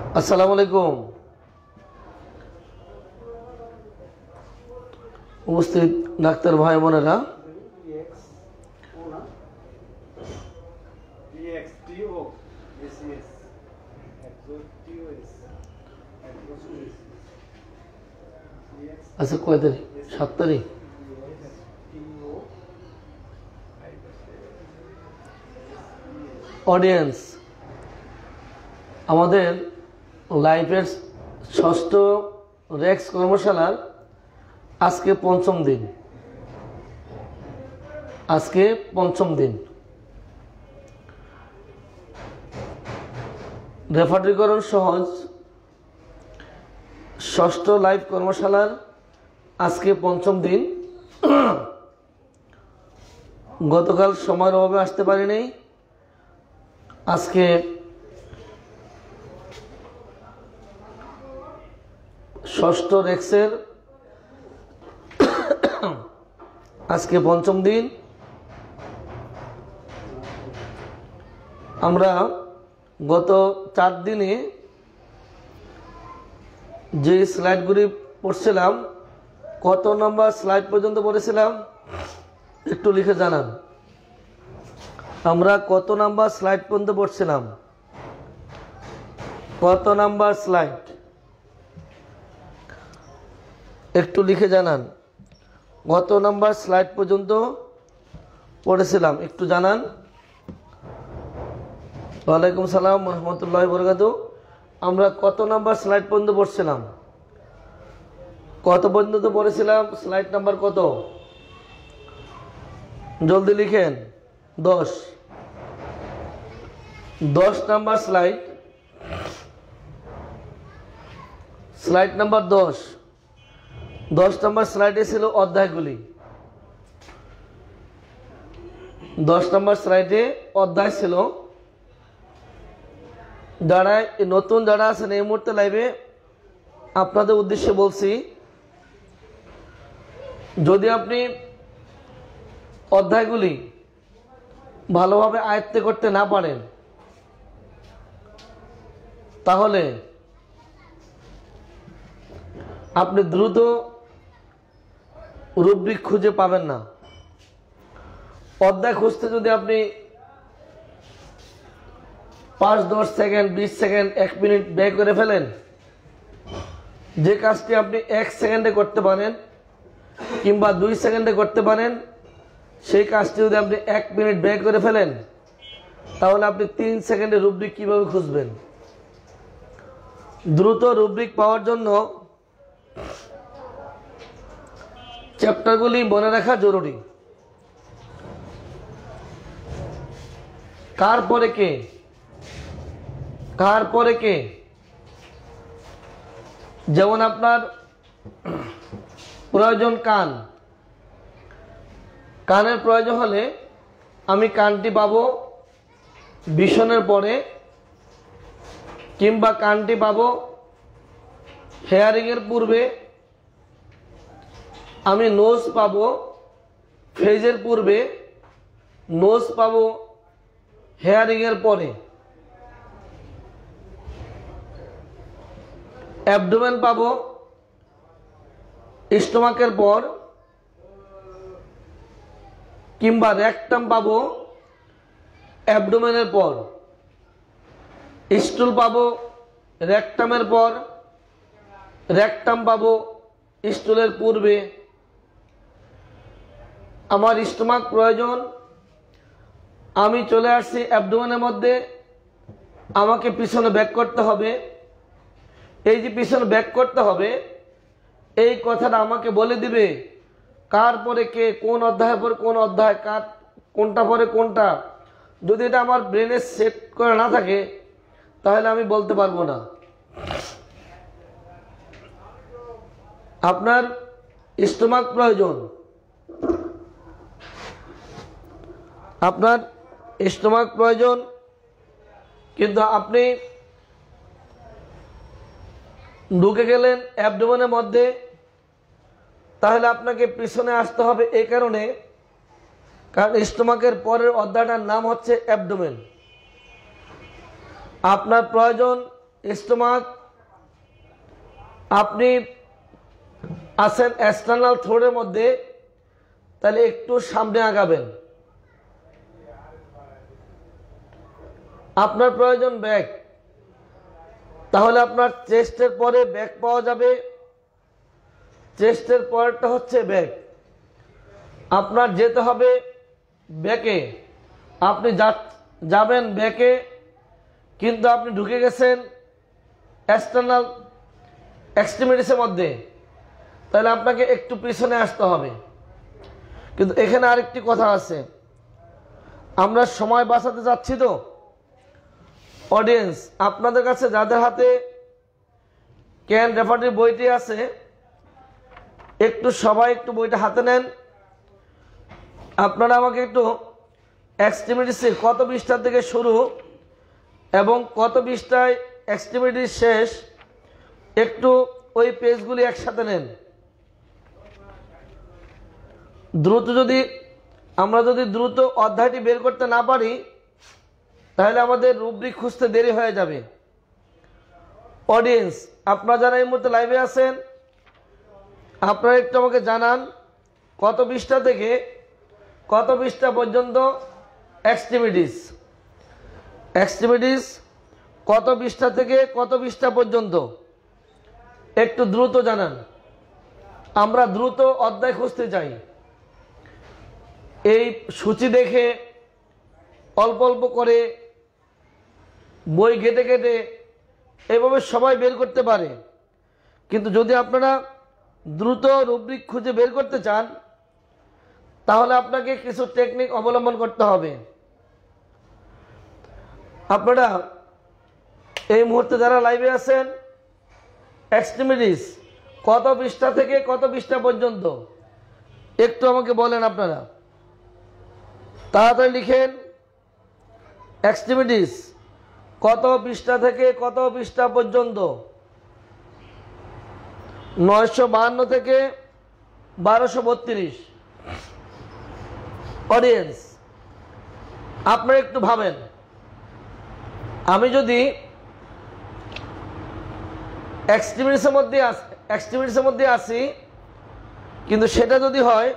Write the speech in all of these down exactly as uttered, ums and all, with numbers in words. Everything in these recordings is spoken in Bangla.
আসসালামু আলাইকুম। উপস্থিত ডাক্তার ভাই বোনেরা, আচ্ছা কয় তারিখ? সাত তারিখ। অডিয়েন্স, আমাদের লাইফের ষষ্ঠ রেক্স কর্মশালার আজকে পঞ্চম দিন। আজকে পঞ্চম দিন রেফারেন্সীকরণ সহজ ষষ্ঠ লাইভ কর্মশালার আজকে পঞ্চম দিন। গতকাল সময়ের অভাবে আসতে পারিনি। আজকে ষষ্ঠ রেক্সের আজকে পঞ্চম দিন। আমরা গত চার দিনে যে স্লাইডগুলি পড়ছিলাম, কত নম্বর স্লাইড পর্যন্ত পড়েছিলাম একটু লিখে জানান। আমরা কত নাম্বার স্লাইড পর্যন্ত পড়ছিলাম? কত নাম্বার স্লাইড একটু লিখে জানান। কত নাম্বার স্লাইড পর্যন্ত পড়েছিলাম একটু জানান। ওয়ালাইকুম সালাম রহমতুল্লাহি ওয়া বারাকাতুহু। আমরা কত নাম্বার স্লাইড পর্যন্ত পড়ছিলাম? কত পর্যন্ত পড়েছিলাম? স্লাইড নাম্বার কত? জলদি লিখেন। দশ। দশ নাম্বার স্লাইড। স্লাইড নাম্বার দশ। দশ নাম্বার স্লাইডে ছিল অধ্যায়গুলি। দশ নাম্বার স্লাইডে অধ্যায় ছিল। যারা নতুন যারা আছেন এই মুহূর্তে লাইভে, আপনাদের উদ্দেশ্যে বলছি, যদি আপনি অধ্যায়গুলি ভালোভাবে আয়ত্ত করতে না পারেন তাহলে আপনি দ্রুত রুব্রিক খুঁজে পাবেন না। অধ্যায় খুঁজতে যদি আপনি পাঁচ দশ সেকেন্ড বিশ সেকেন্ড এক মিনিট ব্যয় করে ফেলেন, যে কাজটি আপনি এক সেকেন্ডে করতে পারেন কিংবা দুই সেকেন্ডে করতে পারেন, সেই কাজটি যদি আপনি এক মিনিট ব্যয় করে ফেলেন তাহলে আপনি তিন সেকেন্ডে রুব্রিক কিভাবে খুঁজবেন? দ্রুত রুব্রিক পাওয়ার জন্য চ্যাপ্টারগুলি মনে রাখা জরুরি। কার পরে কে? কার পরে কে? যেমন আপনার প্রয়োজন কান। কানের প্রয়োজন হলে আমি কানটি পাবো বিছনের পরে, কিংবা কানটি পাবো হেয়ারিংয়ের পূর্বে। আমি নোজ পাবো ফেজের পূর্বে, নোজ পাবো হেয়ারিংয়ের পরে। অ্যাবডোমেন পাবো স্টোমাকের পর, কিংবা রেকটাম পাবো অ্যাবডোমেনের পর। স্টুল পাবো রেকটামের পর, রেকটাম পাবো স্টুলের পূর্বে। আমার স্টোমাক প্রয়োজন, আমি চলে আসছি অ্যাবডোমেনের মধ্যে, আমাকে পিছনে ব্যাক করতে হবে। এই যে পিছনে ব্যাক করতে হবে, এই কথাটা আমাকে বলে দিবে কার পরে কে, কোন অধ্যায়ের পরে কোন অধ্যায়, কার কোনটা পরে কোনটা। যদি এটা আমার ব্রেনে সেট করা না থাকে তাহলে আমি বলতে পারবো না। আপনার স্টোমাক প্রয়োজন, আপনার স্টোমাক প্রয়োজন, কিন্তু আপনি ঢুকে গেলেন অ্যাবডোমেনের মধ্যে, তাহলে আপনাকে পিছনে আসতে হবে। এই কারণে, কারণ স্টোমাকের পরের অধ্যায়টার নাম হচ্ছে অ্যাবডোমেন। আপনার প্রয়োজন স্টোমাক, আপনি আছেন এক্সটার্নাল থ্রোটের মধ্যে, তাহলে একটু সামনে আগাবেন। আপনার প্রয়োজন ব্যাক, তাহলে আপনার চেস্টের পরে ব্যাক পাওয়া যাবে। চেস্টের পরেরটা হচ্ছে ব্যাক, আপনার যেতে হবে ব্যাকে। আপনি যাবেন ব্যাকে, কিন্তু আপনি ঢুকে গেছেন এক্সটার্নাল এক্সট্রিমিটিসের মধ্যে, তাহলে আপনাকে একটু পিছনে আসতে হবে। কিন্তু এখানে আরেকটি কথা আছে, আমরা সময় বাঁচাতে যাচ্ছি তো। অডিয়েন্স, আপনাদের কাছে যাদের হাতে ক্যান রেফারির বইটি আছে, একটু সবাই একটু বইটা হাতে নেন। আপনারা আমাকে একটু এক্সট্রিমিটিসে কত পৃষ্ঠা থেকে শুরু এবং কত পৃষ্ঠায় এক্সট্রিমিটিস শেষ, একটু ওই পেজগুলি একসাথে নেন। দ্রুত যদি আমরা যদি দ্রুত অধ্যায়টি বের করতে না পারি, তাহলে আমাদের রুব্রিক খুঁজতে দেরি হয়ে যাবে। অডিয়েন্স, আপনারা যারা এই মুহূর্তে লাইভে আছেন, আপনারা একটু আমাকে জানান কত পৃষ্ঠা থেকে কত পৃষ্ঠা পর্যন্ত এক্সট্রিমিটিস এক্সট্রিমিটিস কত পৃষ্ঠা থেকে কত পৃষ্ঠা পর্যন্ত, একটু দ্রুত জানান। আমরা দ্রুত অধ্যায় খুঁজতে চাই। এই সূচি দেখে অল্প অল্প করে বই ঘেটে ঘেটে এইভাবে সবাই বের করতে পারে, কিন্তু যদি আপনারা দ্রুত রুব্রিক খুঁজে বের করতে চান, তাহলে আপনাকে কিছু টেকনিক অবলম্বন করতে হবে। আপনারা এই মুহূর্তে যারা লাইভে আছেন, এক্সট্রিমিটিস কত পৃষ্ঠা থেকে কত পৃষ্ঠা পর্যন্ত একটু আমাকে বলেন। আপনারা তাড়াতাড়ি লিখেন, এক্সট্রিমিটিস কত পৃষ্ঠা থেকে কত পৃষ্ঠা পর্যন্ত। নয়শো বাহান্ন থেকে বারোশো বত্রিশ। অডিয়েন্স, আপনারা একটু ভাবেন, আমি যদি এক্সট্রিমিটিসের মধ্যে এক্সট্রিমিটিসের মধ্যে আসি, কিন্তু সেটা যদি হয়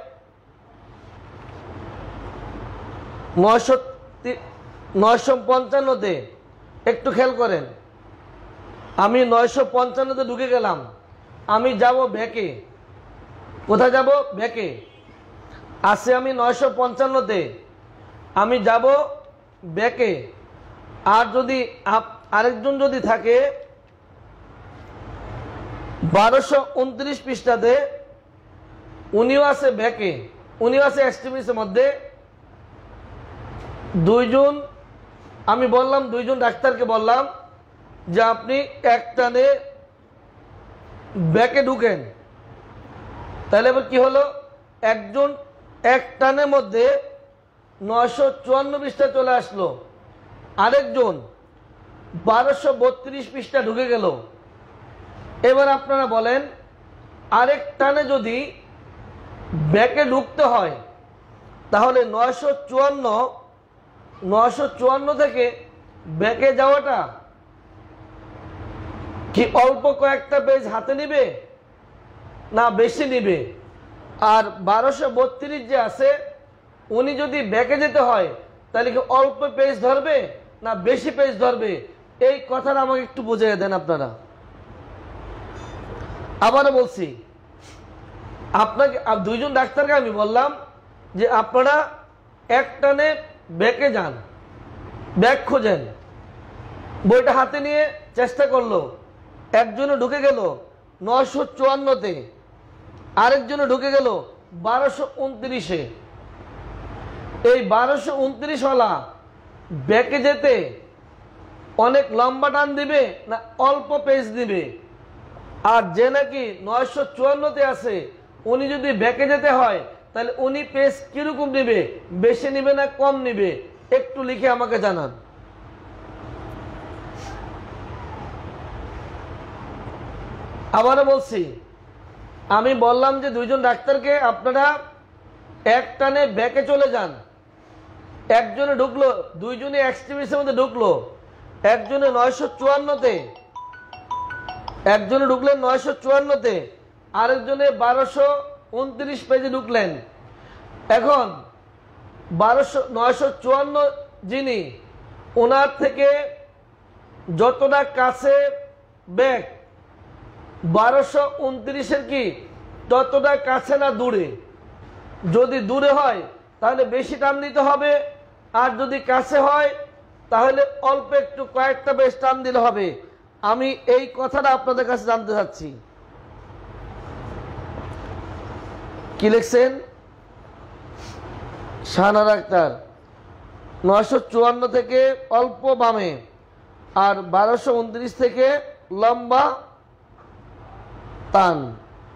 নয়শো নয়শো পঞ্চান্নতে, একটু খেয়াল করেন, আমি নয়শো পঞ্চান্নতে ঢুকে গেলাম, আমি যাব ব্যাকে। কোথায় যাব? ব্যাকে। আসে আমি নয়শো পঞ্চান্নতে, আমি যাব ব্যাকে। আর যদি আরেকজন যদি থাকে বারোশো উনত্রিশ পৃষ্ঠাতে, উনিও আছে ব্যাকে, উনিও আছে এক্সট্রিমিটিসের মধ্যে। দুইজন, আমি বললাম দুইজন ডাক্তারকে বললাম যে আপনি একটানে ব্যাকে ঢুকেন, তাহলে এবার কি হলো, একজন এক টানের মধ্যে নয়শো চুয়ান্ন পৃষ্ঠা চলে আসলো, আরেকজন বারোশো বত্রিশ পৃষ্ঠা ঢুকে গেল। এবার আপনারা বলেন, আরেক টানে যদি ব্যাকে ঢুকতে হয়, তাহলে নয়শো চুয়ান্ন নয়শো চুয়ান্ন থেকে ব্যাকে যাওয়াটা কি অল্প কয়েকটা পেজ হাতে নিবে না বেশি নিবে? আর বারোশো বত্রিশ যে আছে, উনি যদি ব্যাকে যেতে হয়, তাহলে কি অল্প পেজ ধরবে না বেশি পেজ ধরবে? এই কথাটা আমাকে একটু বুঝিয়ে দেন আপনারা। আবারও বলছি, আপনাকে দুইজন ডাক্তারকে আমি বললাম যে আপনারা এক টানে ব্যাকে যান, ব্যাক খোঁজেন। বইটা হাতে নিয়ে চেষ্টা করলো, একজনে ঢুকে গেল নয়শো চুয়ান্নতে, আরেকজনে ঢুকে গেল বারোশো উনত্রিশে। এই বারোশো উনত্রিশ ওয়ালা ব্যাকে যেতে অনেক লম্বা টান দিবে না অল্প পেজ দিবে? আর যে নাকি নয়শো চুয়ান্নতে আছে, উনি যদি ব্যাকে যেতে হয়, তাহলে উনি পেজ কিরকম নিবে? বেশি নিবে না কম নিবে? একটু লিখে আমাকে জানান। আবারও বলছি, আমি বললাম যে দুইজন ডাক্তারকে আপনারা এক টানে ব্যাকে চলে যান। একজনে ঢুকলো, দুইজনে এক্সট্রিমিটিসের মধ্যে ঢুকলো, একজনে নয়শো চুয়ান্নতে, একজনে ঢুকলেন নয়শো চুয়ান্নতে, আরেকজনে বারোশো উনত্রিশ পেজে ঢুকলেন। এখন বারোশো নয়শো চুয়ান্ন যিনি, ওনার থেকে যতটা কাছে ব্যাগ, বারোশো উনত্রিশের কি ততটা কাছে না দূরে? যদি দূরে হয় তাহলে বেশি টান দিতে হবে, আর যদি কাছে হয় তাহলে অল্প একটু কয়েকটা বেশ টান দিলে হবে। আমি এই কথাটা আপনাদের কাছে জানতে চাচ্ছি। কি লিখছেন? শাহানারা আক্তার নয়শো চুয়ান্ন থেকে অল্প বামে, আর বারোশো উনত্রিশ থেকে লম্বা টান।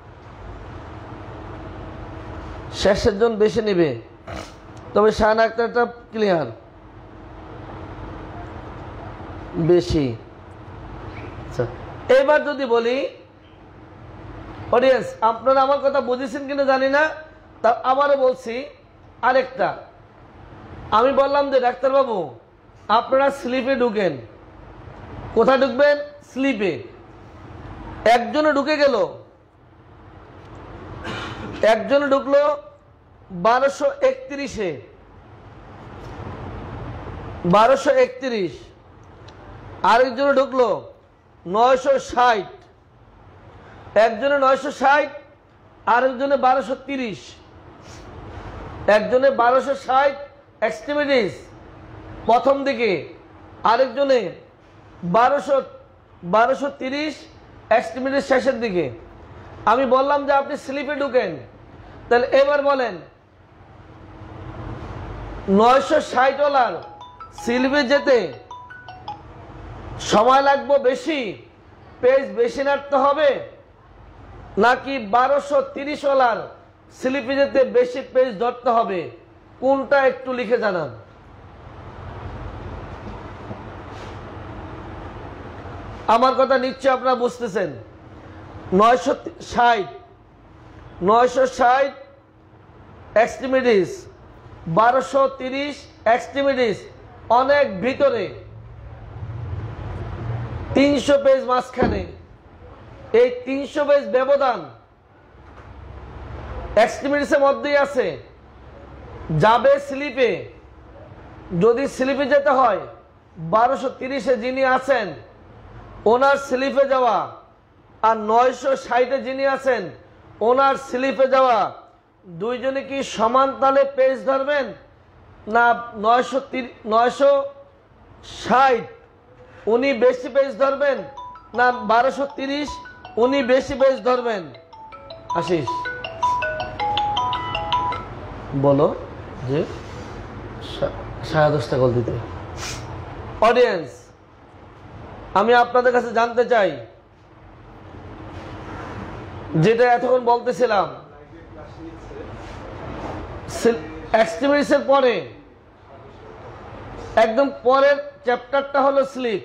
শেষের জন বেশি নেবে, তবে শাহানা আক্তারটা ক্লিয়ার বেশি। আচ্ছা, এবার যদি বলি অডিয়েন্স, আপনারা আমার কথা বুঝেছেন কিনা জানি না, তা আবারও বলছি আরেকটা। আমি বললাম যে ডাক্তারবাবু আপনারা স্লিপে ঢুকেন। কোথায় ঢুকবেন? স্লিপে। একজনে ঢুকে গেল, একজনে ঢুকলো বারোশো একত্রিশে, বারোশো একত্রিশ, আরেকজনে ঢুকলো নয়শো ষাট, একজনে নয়শো ষাট, আরেকজনে বারোশো তিরিশ, একজনে বারোশো ষাট এক্সট্রিমিটিস প্রথম দিকে, আরেকজনে বারোশো বারোশো তিরিশ এক্সট্রিমিটিস শেষের দিকে। আমি বললাম যে আপনি স্লিপে ঢুকেন, তাহলে এবার বলেন নয়শো ষাট ওয়ালার স্লিপে যেতে সময় লাগবে বেশি, পেজ বেশি নাড়তে হবে, নাকি বারোশো তিরিশ ওয়ালার স্লিপে যেতে বেশি পেজ ধরতে হবে? কোনটা একটু লিখে জানান। আমার কথা নিশ্চয় আপনারা বুঝতেছেন। নয়শো ষাট নয়শো ষাট এক্সট্রিমিটিস, বারোশো তিরিশ এক্সট্রিমিটিস অনেক ভিতরে, তিনশো পেজ মাঝখানে। এই তিনশো পেজ ব্যবধান এক্সট্রিমিটিসের মধ্যেই আছে। যাবে স্লিপে, যদি স্লিপে যেতে হয় বারোশো তিরিশে যিনি আছেন ওনার স্লিপে যাওয়া, আর নয়শো ষাটে যিনি আছেন ওনার স্লিপে যাওয়া, দুইজনে কি সমান তালে পেজ ধরবেন? না নয়শো নয়শো ষাট উনি বেশি পেজ ধরবেন, না বারোশো তিরিশ উনি বেশি পেজ ধরবেন? আশিস বলো যে সাড়ে দশটা কল দিতে। অডিয়েন্স, আমি আপনাদের কাছে জানতে চাই, যেটা এতক্ষণ বলতেছিলাম, এক্সট্রিমিটিসের পরে একদম পরের চ্যাপ্টারটা হলো স্লিপ।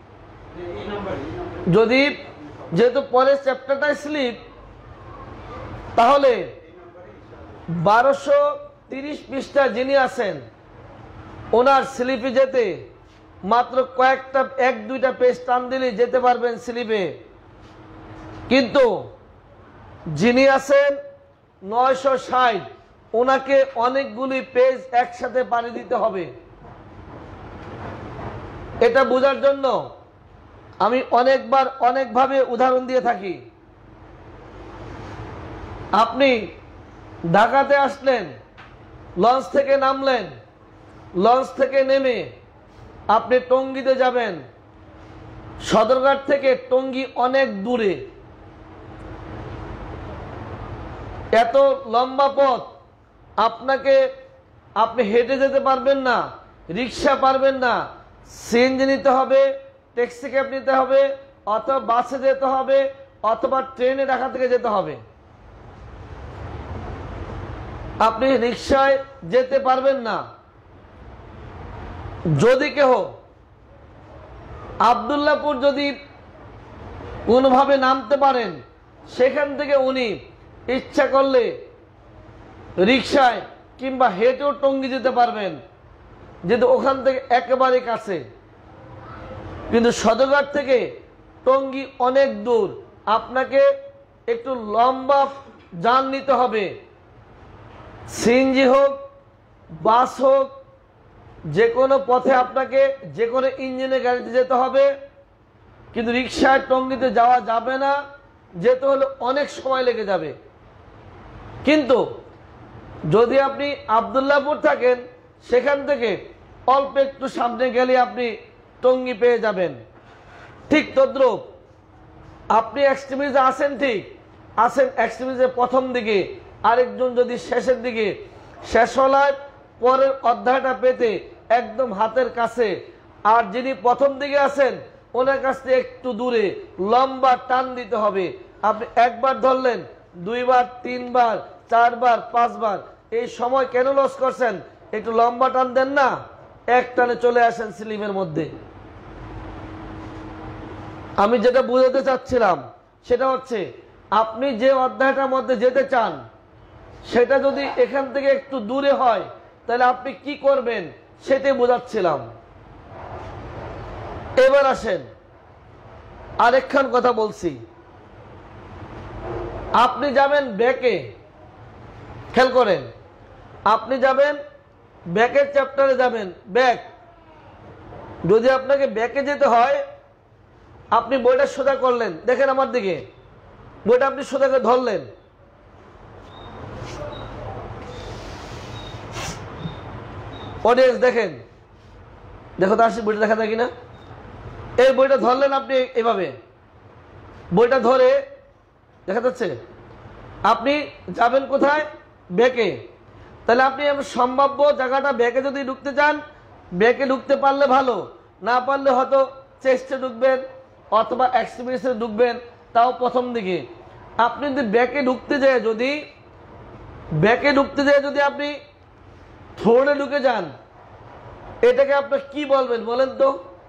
যদি যেহেতু পরের চ্যাপ্টারটাই স্লিপ, তাহলে বারোশো তিরিশ পৃষ্ঠা যিনি আছেন ওনার স্লিপে যেতে মাত্র কয়েকটা এক দুইটা পেজ টান দিলে যেতে পারবেন স্লিপে। কিন্তু যিনি আছেন নয়শো ষাট ওনাকে অনেকগুলি পেজ একসাথে পাড়ি দিতে হবে। এটা বোঝার জন্য আমি অনেকবার অনেকভাবে উদাহরণ দিয়ে থাকি। আপনি ঢাকাতে আসলেন, লঞ্চ থেকে নামলেন, লঞ্চ থেকে নেমে আপনি টঙ্গীতে যাবেন। সদরঘাট থেকে টঙ্গী অনেক দূরে, এত লম্বা পথ আপনাকে আপনি হেঁটে যেতে পারবেন না, রিক্সা পারবেন না, সিএনজি নিতে হবে, ট্যাক্সি ক্যাব নিতে হবে, অথবা বাসে যেতে হবে, অথবা ট্রেনে ঢাকা থেকে যেতে হবে। আপনি রিক্সায় যেতে পারবেন না। যদি কেহ আব্দুল্লাহপুর যদি কোনোভাবে নামতে পারেন, সেখান থেকে উনি ইচ্ছা করলে রিক্সায় কিংবা হেঁটেও টঙ্গী যেতে পারবেন, যেহেতু ওখান থেকে একেবারে কাছে। কিন্তু সদরঘাট থেকে টঙ্গী অনেক দূর, আপনাকে একটু লম্বা যান নিতে হবে, সিএনজি হোক বাস হোক যে কোনো পথে আপনাকে যে কোনো ইঞ্জিনের গাড়িতে যেতে হবে, কিন্তু রিক্সায় টঙ্গীতে যাওয়া যাবে না, যেতে হলে অনেক সময় লেগে যাবে। কিন্তু যদি আপনি আব্দুল্লাহপুর থাকেন সেখান থেকে অল্প একটু সামনে গেলে আপনি টঙ্গী পেয়ে যাবেন। ঠিক তদ্রুপ আপনি এক্সট্রিমিজে আসেন, ঠিক আসেন এক্সট্রিমিজের প্রথম দিকে, আরেকজন যদি শেষের দিকে, শেষ হলার পরের অধ্যায়টা পেতে একদম হাতের কাছে, আর যিনি প্রথম দিকে আছেন ওনার কাছ থেকে একটু দূরে লম্বা টান দিতে হবে। আপনি একবার ধরলেন, দুইবার, তিনবার, চারবার, পাঁচবার, এই সময় কেন লস করছেন? একটু লম্বা টান দেন না, এক টানে চলে আসেন স্লিমের মধ্যে। আমি যেটা বুঝাতে চাচ্ছিলাম সেটা হচ্ছে আপনি যে অধ্যায়টার মধ্যে যেতে চান সেটা যদি এখান থেকে একটু দূরে হয় তাহলে আপনি কি করবেন সেটাই বোঝাচ্ছিলাম। এবার আসেন আরেকখান কথা বলছি, আপনি যাবেন ব্যাকে, খেয়াল করেন, আপনি যাবেন ব্যাকের চ্যাপ্টারে যাবেন, ব্যাক। যদি আপনাকে ব্যাকে যেতে হয় আপনি বইটা সোজা করলেন, দেখেন আমার দিকে, বইটা আপনি সোজা করে ধরলেন, অডিয়েন্স দেখেন, দেখো তো আসি বইটা দেখা যায় কিনা। এই বইটা ধরলেন আপনি এভাবে, বইটা ধরে দেখা যাচ্ছে আপনি যাবেন কোথায়? ব্যাকে। তাহলে আপনি সম্ভাব্য জায়গাটা ব্যাকে যদি ঢুকতে চান, ব্যাকে ঢুকতে পারলে ভালো, না পারলে হয়তো চেস্টে ঢুকবেন অথবা এক্সপিরিয়েন্সে ঢুকবেন, তাও প্রথম দিকে। আপনি যদি ব্যাকে ঢুকতে যায়, যদি ব্যাকে ঢুকতে যায় যদি আপনি থ্রোডে ঢুকে যান, এটাকে আপনি কি বলবেন বলেন তো?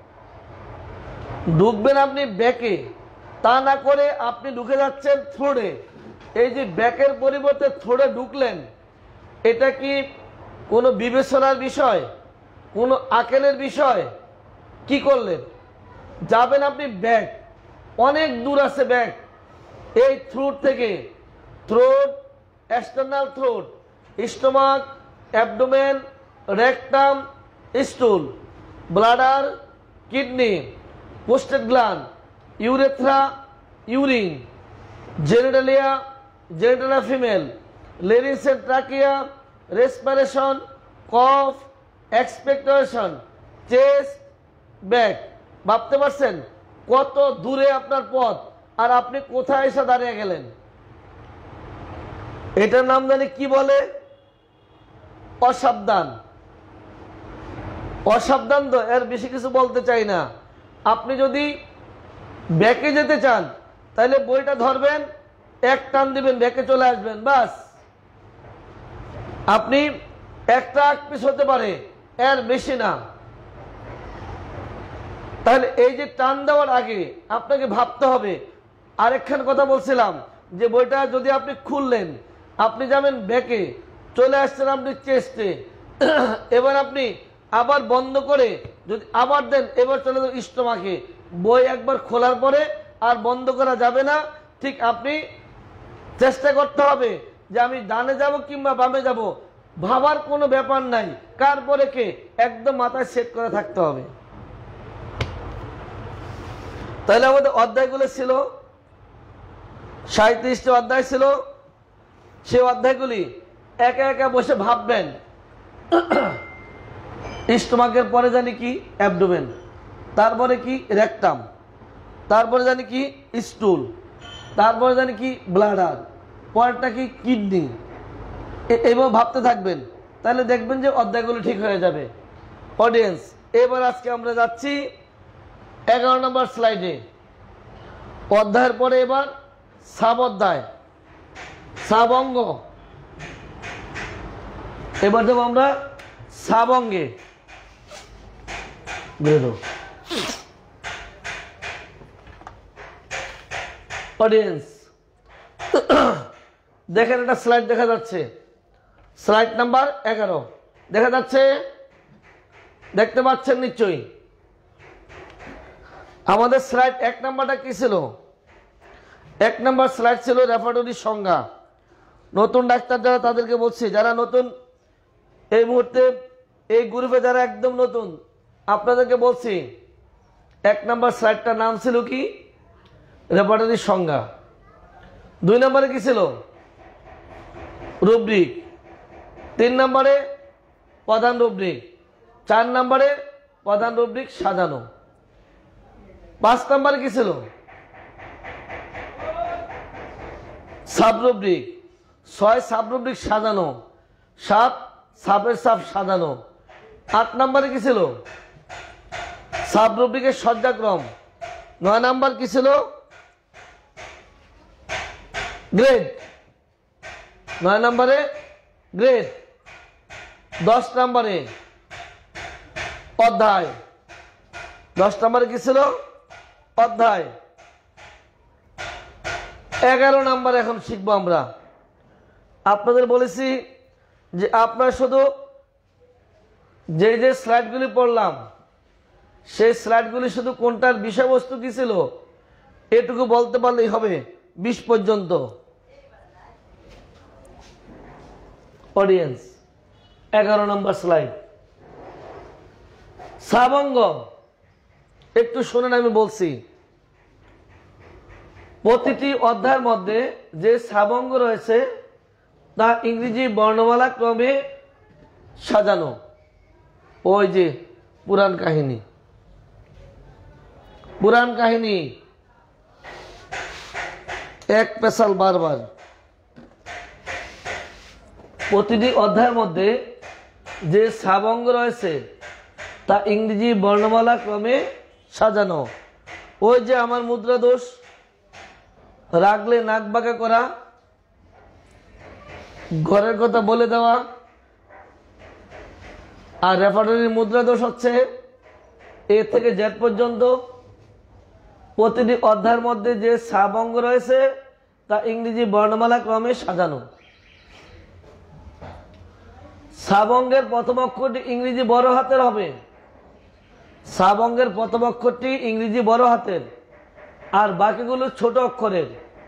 ঢুকবেন আপনি ব্যাকে, তা না করে আপনি ঢুকে যাচ্ছেন থ্রোডে। এই যে ব্যাকের পরিবর্তে থ্রোডে ঢুকলেন, এটা কি কোনো বিবেচনার বিষয়, কোনো আকেলের বিষয়? কি করলেন? যাবেন আপনি ব্যাক, অনেক দূর আছে ব্যাক, এই থ্রোট থেকে, throat, external throat, stomach, abdomen, rectum, stool, bladder, kidney, prostate gland, urethra, urine, genitalia, genitalia female, larynx and trachea, respiration, cough, expectoration, chest, back. ভাবতে পারছেন কত দূরে আপনার পথ, আর আপনি কোথায় এসে দাঁড়িয়ে গেলেন? এটার নাম জানি কি বলে? অসাবধান। অসাবধান তো, এর বেশি কিছু বলতে চাই না। আপনি যদি ব্যাকে যেতে চান তাহলে বইটা ধরবেন, এক টান দিবেন, ব্যাকে চলে আসবেন, বাস। আপনি একটা আগ পিস হতে পারে, এর বেশি না। তাহলে এই যে টান দেওয়ার আগে আপনাকে ভাবতে হবে। আরেকখান কথা বলছিলাম যে বইটা যদি আপনি খুললেন, আপনি যাবেন ব্যাকে, চলে আসছেন আপনি চেস্টে, এবার আপনি আবার বন্ধ করে যদি আবার দেন, এবার চলে যাবেন স্টোমাকে। বই একবার খোলার পরে আর বন্ধ করা যাবে না। ঠিক আপনি চেষ্টা করতে হবে যে আমি ডানে যাব কিংবা বামে যাব, ভাবার কোনো ব্যাপার নাই, কার পরে কে, একদম মাথায় সেট করে থাকতে হবে। তাহলে আমাদের অধ্যায়গুলো ছিল সাঁইত্রিশটা অধ্যায় ছিল, সে অধ্যায়গুলি একা একা বসে ভাববেন। স্টোমাকের পরে জানি কি? অ্যাবডোমেন, তারপরে কি? রেকটাম, তারপরে জানি কি? স্টুল, তারপরে জানি কি? ব্লাডার, পরেরটা কি? কিডনি। এইভাবে ভাবতে থাকবেন, তাহলে দেখবেন যে অধ্যায়গুলো ঠিক হয়ে যাবে। অডিয়েন্স, এবার আজকে আমরা যাচ্ছি এগারো নম্বর স্লাইডে। অধ্যায়ের পরে এবার সাব অধ্যায়, সাব অঙ্গ। এবার যাবো আমরা সাব অঙ্গে। অডিয়েন্স দেখেন, একটা স্লাইড দেখা যাচ্ছে, স্লাইড নাম্বার এগারো দেখা যাচ্ছে, দেখতে পাচ্ছেন নিশ্চয়ই। আমাদের স্লাইড এক নাম্বারটা কি ছিল? এক নাম্বার স্লাইড ছিল রেপার্টরির সংজ্ঞা। নতুন ডাক্তার যারা তাদেরকে বলছি, যারা নতুন এই মুহূর্তে এই গ্রুপে যারা একদম নতুন, আপনাদেরকে বলছি এক নাম্বার স্লাইডটার নাম ছিল কি? রেপার্টরির সংজ্ঞা। দুই নম্বরে কি ছিল? রুব্রিক। তিন নম্বরে প্রধান রুব্রিক। চার নম্বরে প্রধান রুব্রিক সাজানো। পাঁচ নম্বরে কি ছিল? Sub rubric. ছয় সাব রুব্রিক সাজানো। সাত সাবের সাব সাজানো। আট নম্বরে কি ছিল? সাব রুব্রিকের সজ্জাক্রম। নয় নাম্বার কি ছিল? গ্রেড। নয় নম্বরে গ্রেড। দশ নম্বরে অধ্যায়। দশ নম্বরে কি ছিল? অধ্যায়। এগারো নম্বর এখন শিখবো আমরা। আপনাদের বলেছি যে আপনারা শুধু যে যে স্লাইডগুলি পড়লাম সেই স্লাইডগুলি শুধু কোনটার বিষয়বস্তু কি ছিল এটুকু বলতে পারলেই হবে বিশ পর্যন্ত। অডিয়েন্স, এগারো নম্বর স্লাইড। সাবঙ্গ একটু শুনেন, আমি বলছি প্রতিটি অধ্যায়ের মধ্যে যে সাবঙ্গ রয়েছে তা ইংরেজি বর্ণমালা ক্রমে সাজানো। ওই যে পুরাণ কাহিনী, পুরাণ কাহিনী এক পেশাল বারবার। প্রতিটি অধ্যায়ের মধ্যে যে সাবঙ্গ রয়েছে তা ইংরেজি বর্ণমালা ক্রমে সাজানো। ওই যে আমার মুদ্রা দোষ, রাগলে নাক বাঁকা করা, ঘরের কথা বলে দেওয়া, আর রেপার্টরির মুদ্রা দোষ হচ্ছে এ থেকে জেড পর্যন্ত। প্রতিটি অধ্যায়ের মধ্যে যে সাবঙ্গ রয়েছে তা ইংরেজি বর্ণমালা ক্রমে সাজানো। সাবঙ্গের প্রথম অক্ষরটি ইংরেজি বড় হাতের হবে। সাবঙ্গের প্রথম অক্ষরটি ইংরেজি বড় হাতের, আর বাকিগুলো ছোট অক্ষরের।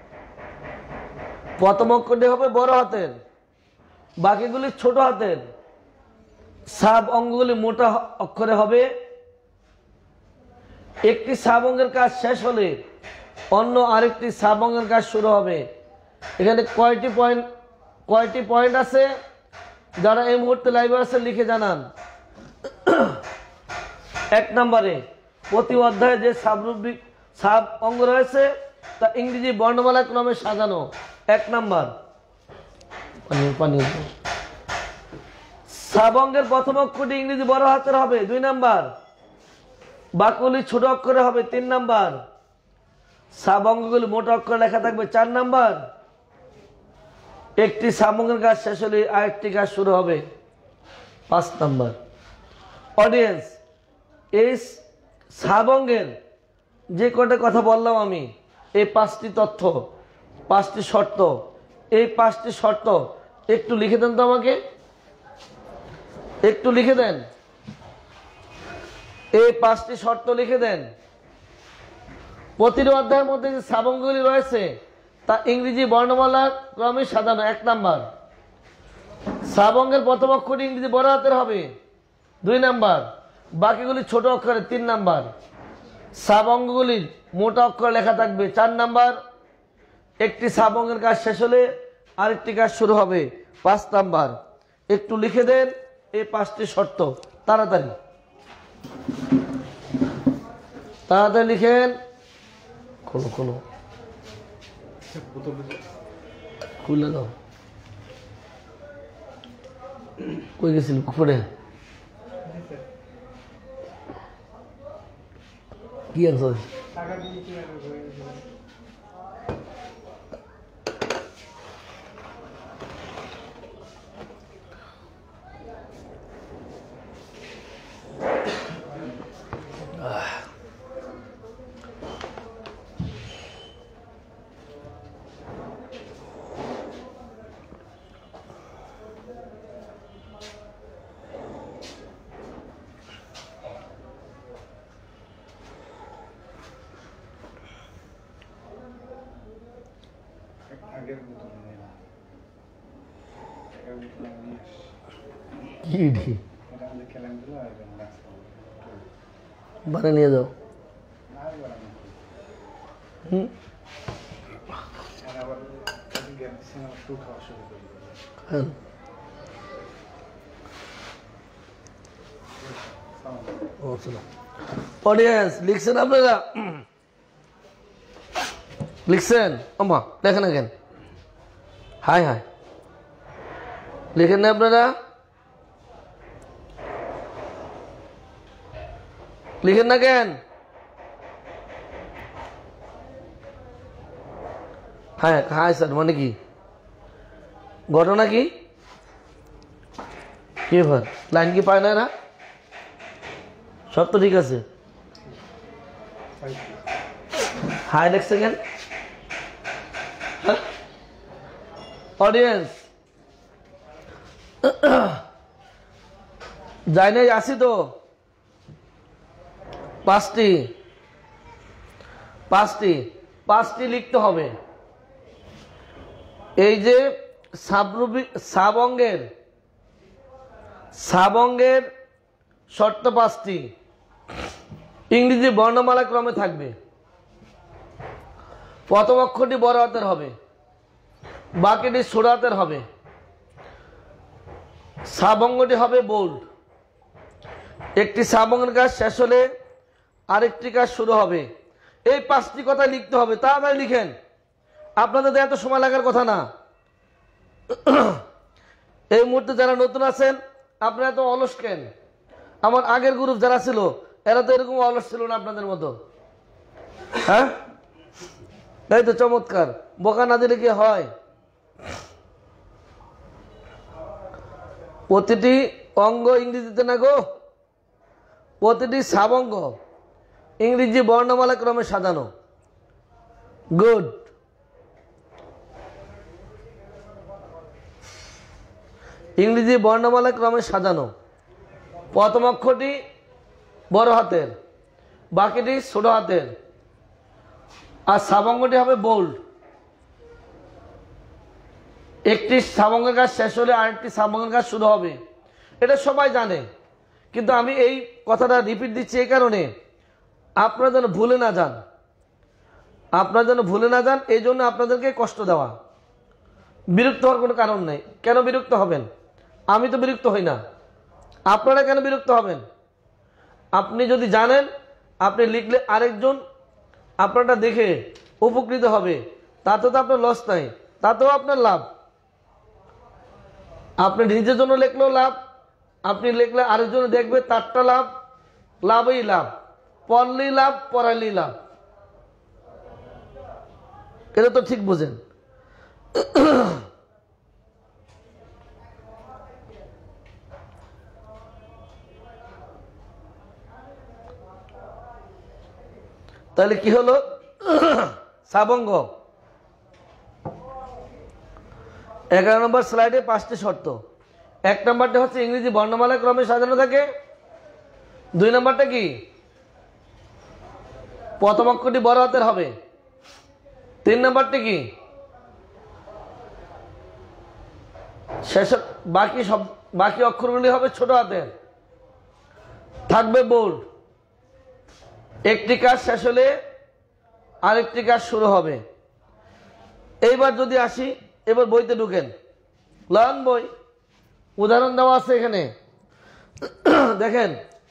প্রথম অক্ষরটি হবে বড় হাতের, বাকিগুলি ছোট হাতের। সাব অঙ্গগুলি মোটা অক্ষরে হবে। একটি সাবঙ্গের কাজ শেষ হলে অন্য আরেকটি সাবঙ্গের কাজ শুরু হবে। এখানে কয়টি পয়েন্ট কয়টি পয়েন্ট আছে? যারা এই মুহূর্তে লাইভে আছে লিখে জানান। এক নম্বরে প্রতি অধ্যায়ে যে সাবরুব্রিক সাব অঙ্গ রয়েছে তা ইংরেজি বর্ণমালা ক্রমে সাজানো। এক নম্বর। সাবঙ্গের প্রথম অক্ষরটি ইংরেজি বড় হাতের হবে। দুই নাম্বার। বাক্যগুলি ছোট অক্ষরে হবে। তিন নাম্বার। সাবঙ্গগুলি মোটা অক্ষরে লেখা থাকবে। চার নাম্বার। একটি সাবঙ্গের কাজ শেষ হলে আরেকটি কাজ শুরু হবে। পাঁচ নাম্বার। অডিয়েন্স, এই সাবঙ্গের যে কটা কথা বললাম আমি, এই পাঁচটি তথ্য, পাঁচটি শর্ত, এই পাঁচটি শর্ত একটু লিখে দেন তো আমাকে, একটু লিখে দেন। এই পাঁচটি শর্ত লিখে দেন। প্রতিটি অধ্যায়ের মধ্যে যে সাবঙ্গগুলি রয়েছে তা ইংরেজি বর্ণমালা ক্রমে সাজানো। এক নাম্বার। সাবঙ্গের প্রথম অক্ষরটি ইংরেজি বড় হাতের হবে। দুই নাম্বার। বাকিগুলি ছোট অক্ষরে। তিন নাম্বার। সাবঙ্গগুলির মোটা অক্ষরে লেখা থাকবে। চার নাম্বার। একটি সাবঙ্গের কাজ শেষ হলে আরেকটি কাজ শুরু হবে। পাঁচ নাম্বার। একটু লিখে দেন এই পাঁচটি শর্ত তাড়াতাড়ি তাড়াতাড়ি লিখেন। খোলো খোলো খুলে দাও। কই গেছিল পুকুরে? কি আনছো? বারে নিয়ে যাও। হুম অডিয়েন্স লিখছেন আপনারা? লিখছেন? আমা লেখেন কেন? হাই হাই লিখেন না আপনারা? লিখেন না কেন? হ্যাঁ হাই স্যার মানে কি ঘটনা কি কি ভার লাইন কি পায় না না সব তো ঠিক আছে। হাই লিখছে কেন? অডিয়েন্স যাই নাই আসি তো পাঁচটি পাঁচটি পাঁচটি লিখতে হবে। এই যে সাবরূপী সাবঙ্গের সাবঙ্গের শর্ত পাঁচটি ইংরেজি বর্ণমালা ক্রমে থাকবে। প্রথম অক্ষরটি বড় হাতের হবে, বাকিটি ছোট হাতের হবে, সাবঙ্গটি হবে বোল্ড। একটি সাবঙ্গের কাজ শেষ হলে আরেকটি কাজ শুরু হবে। এই পাঁচটি কথা লিখতে হবে। তাড়াতাড়ি লিখেন, আপনাদের এত সময় লাগার কথা না। এই মুহূর্তে যারা নতুন আছেন আপনারা তো অলস কেন? আমার আগের গ্রুপ যারা ছিল এরা তো এরকম অলস ছিল না আপনাদের মতো। হ্যাঁ তাই তো, চমৎকার। বোকা না দিলে কি হয়? প্রতিটি অঙ্গ ইংরেজিতে না গো, প্রতিটি সাবঙ্গ ইংরেজি বর্ণমালা ক্রমে সাজানো। গুড। ইংরেজি বর্ণমালা ক্রমে সাজানো। প্রথম অক্ষরটি বড় হাতের, বাকিটি ছোট হাতের, আর সাবঙ্গটি হবে বোল্ড। একটি সাবঙ্গের কাজ শেষ হলে আরেকটি সাবঙ্গের কাজ শুরু হবে। এটা সবাই জানে, কিন্তু আমি এই কথাটা রিপিট দিচ্ছি এই কারণে আপনারা যেন ভুলে না যান। আপনারা যেন ভুলে না যান এই জন্য আপনাদেরকে কষ্ট দেওয়া। বিরক্ত হওয়ার কোনো কারণ নেই। কেন বিরক্ত হবেন? আমি তো বিরক্ত হই না, আপনারা কেন বিরক্ত হবেন? আপনি যদি জানেন, আপনি লিখলে আরেকজন আপনারটা দেখে উপকৃত হবে, তাতে তো আপনার লস নাই, তাতেও আপনার লাভ। আপনি নিজের জন্য লিখলেও লাভ, আপনি লিখলে আরেকজন দেখবে, তারটা লাভ। লাভই লাভ, পড়লেই লাভ, পড়াইলেই লাভ। এটা তো ঠিক বুঝেন। তাহলে কি হলো? সাবঙ্গ। এগারো নম্বর স্লাইডে পাঁচটি শর্ত। এক নম্বরটা হচ্ছে ইংরেজি বর্ণমালা ক্রমে সাজানো থাকে। দুই নম্বরটা কি? প্রথম অক্ষরটি বড় হাতের হবে। তিন নম্বরটি কি? শেষ বাকি সব বাকি অক্ষরগুলি হবে ছোট হাতের, থাকবে বোল্ড। একটি কাজ শেষ হলে আরেকটি কাজ শুরু হবে। এইবার যদি আসি, এবার বইতে ঢুকেন, লন বই, উদাহরণ দেওয়া আছে এখানে। দেখেন,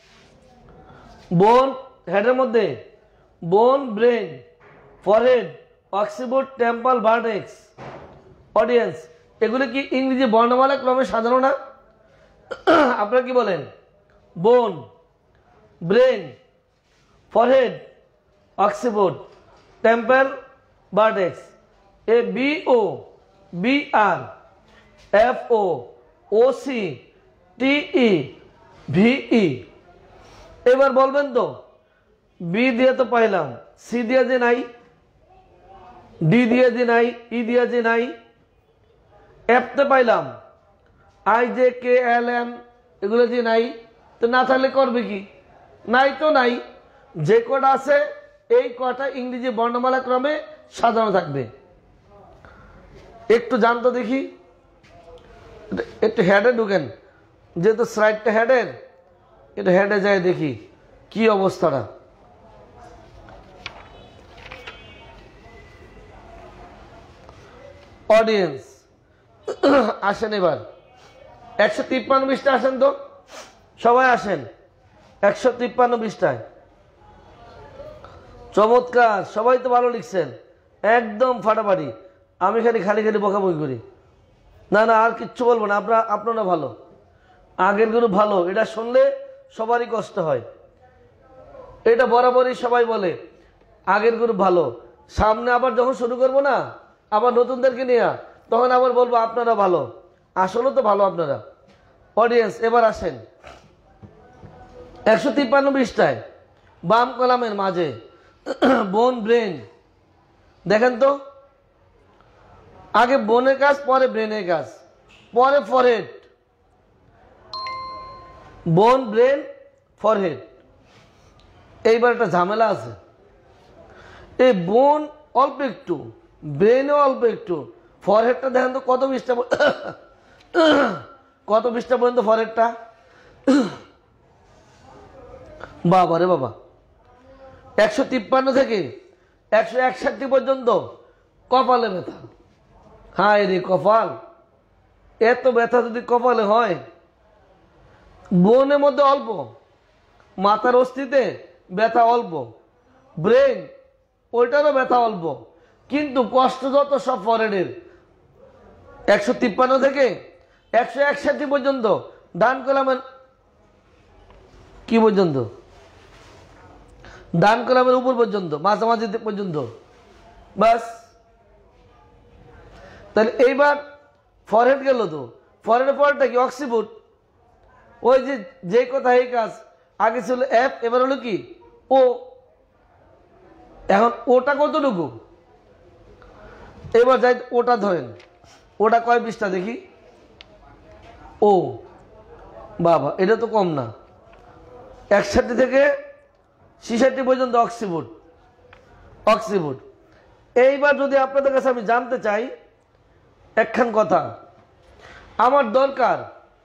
বোন হেডের মধ্যে bone, brain, forehead, occiput, temple, vertex. Audience, এগুলো কি ইংরেজি বর্ণমালা ক্রমে সাজানো না? আপনারা কি বলেন? Bone, brain, forehead, occiput, temple, vertex. এ B O, B R, F O, O C, T E, V E. এবার বলবেন তো, বি দিয়ে তো পাইলাম, সি দিয়ে যে নাই, ডি দিয়ে যে নাই, ই দিয়ে যে নাই, এফ তে পাইলাম, I J K L M এগুলো যে নাই, তো না থাকলে করবে কি? নাই তো নাই। যে কটা আছে এই কটা ইংরেজি বর্ণমালা ক্রমে সাজানো থাকবে। একটু জানতো দেখি, একটু হেডে ঢুকেন, যেহেতু স্লাইডটা হেডের, একটু হেডে যায় দেখি কি অবস্থাটা। অডিয়েন্স আসেন এবার, একশো তিপ্পান্ন বিশটা আসেন তো, সবাই আসেন একশো তিপ্পান্ন বিশটায়। চমৎকার, সবাই তো ভালো লিখছেন, একদম ফাটাফাটি। আমি খালি খালি খালি বকাবকি করি, না না আর কিচ্ছু বলবো না। আপনারা আপনারা ভালো, আগের গুলো ভালো, এটা শুনলে সবারই কষ্ট হয়। এটা বরাবরই সবাই বলে আগের গ্রুপ ভালো। সামনে আবার যখন শুরু করবো না, আবার নতুনদেরকে নিয়ে, তখন আবার বলবো আপনারা ভালো। আসলে তো ভালো আপনারা। অডিয়েন্স এবার আসেন একশো তিপ্পান্ন পৃষ্ঠায় বাম কলামের মাঝে বোন ব্রেন দেখেন তো। আগে বোনের কাজ, পরে ব্রেনের কাজ, পরে ফরহেড। বোন ব্রেন ফরহেড। এইবার একটা ঝামেলা আছে, এই বোন অল্প একটু, ব্রেনও অল্প একটু, ফরহেডটা দেখেন তো কত পৃষ্ঠা, কত পৃষ্ঠা পর্যন্ত ফরহেডটা। বাবা রে বাবা, একশো তিপ্পান্ন থেকে একশো একষট্টি পর্যন্ত কপালে ব্যথা। হায় রে কপাল, এত ব্যথা যদি কপালে হয়। বোনের মধ্যে অল্প, মাথার অস্থিতে ব্যথা অল্প, ব্রেন ওইটারও ব্যথা অল্প, কিন্তু কষ্ট যত সব ফরহেডের। একশো তিপ্পান্ন থেকে একশো একষট্টি পর্যন্ত ডান কলামের কি পর্যন্ত, ডান কলামের উপর পর্যন্ত, মাঝামাঝি পর্যন্ত, বাস। তাহলে এইবার ফরহেড গেল তো, ফরহেডের পরটা কি অক্সিফুট। ওই যে যে কথা এই কাজ, আগে ছিল এফ, এবার হলো কি ও। এখন ওটা কতটুকু, এবার যাই ওটা ধরেন, ওটা কয় পৃষ্ঠা দেখি। ও বাবা, এটা তো কম না, একষট্টি থেকে ছিষট্টি পর্যন্ত অক্সিফুট, অক্সিফুট। এইবার যদি আপনাদের কাছে আমি জানতে চাই একখান কথা, আমার দরকার,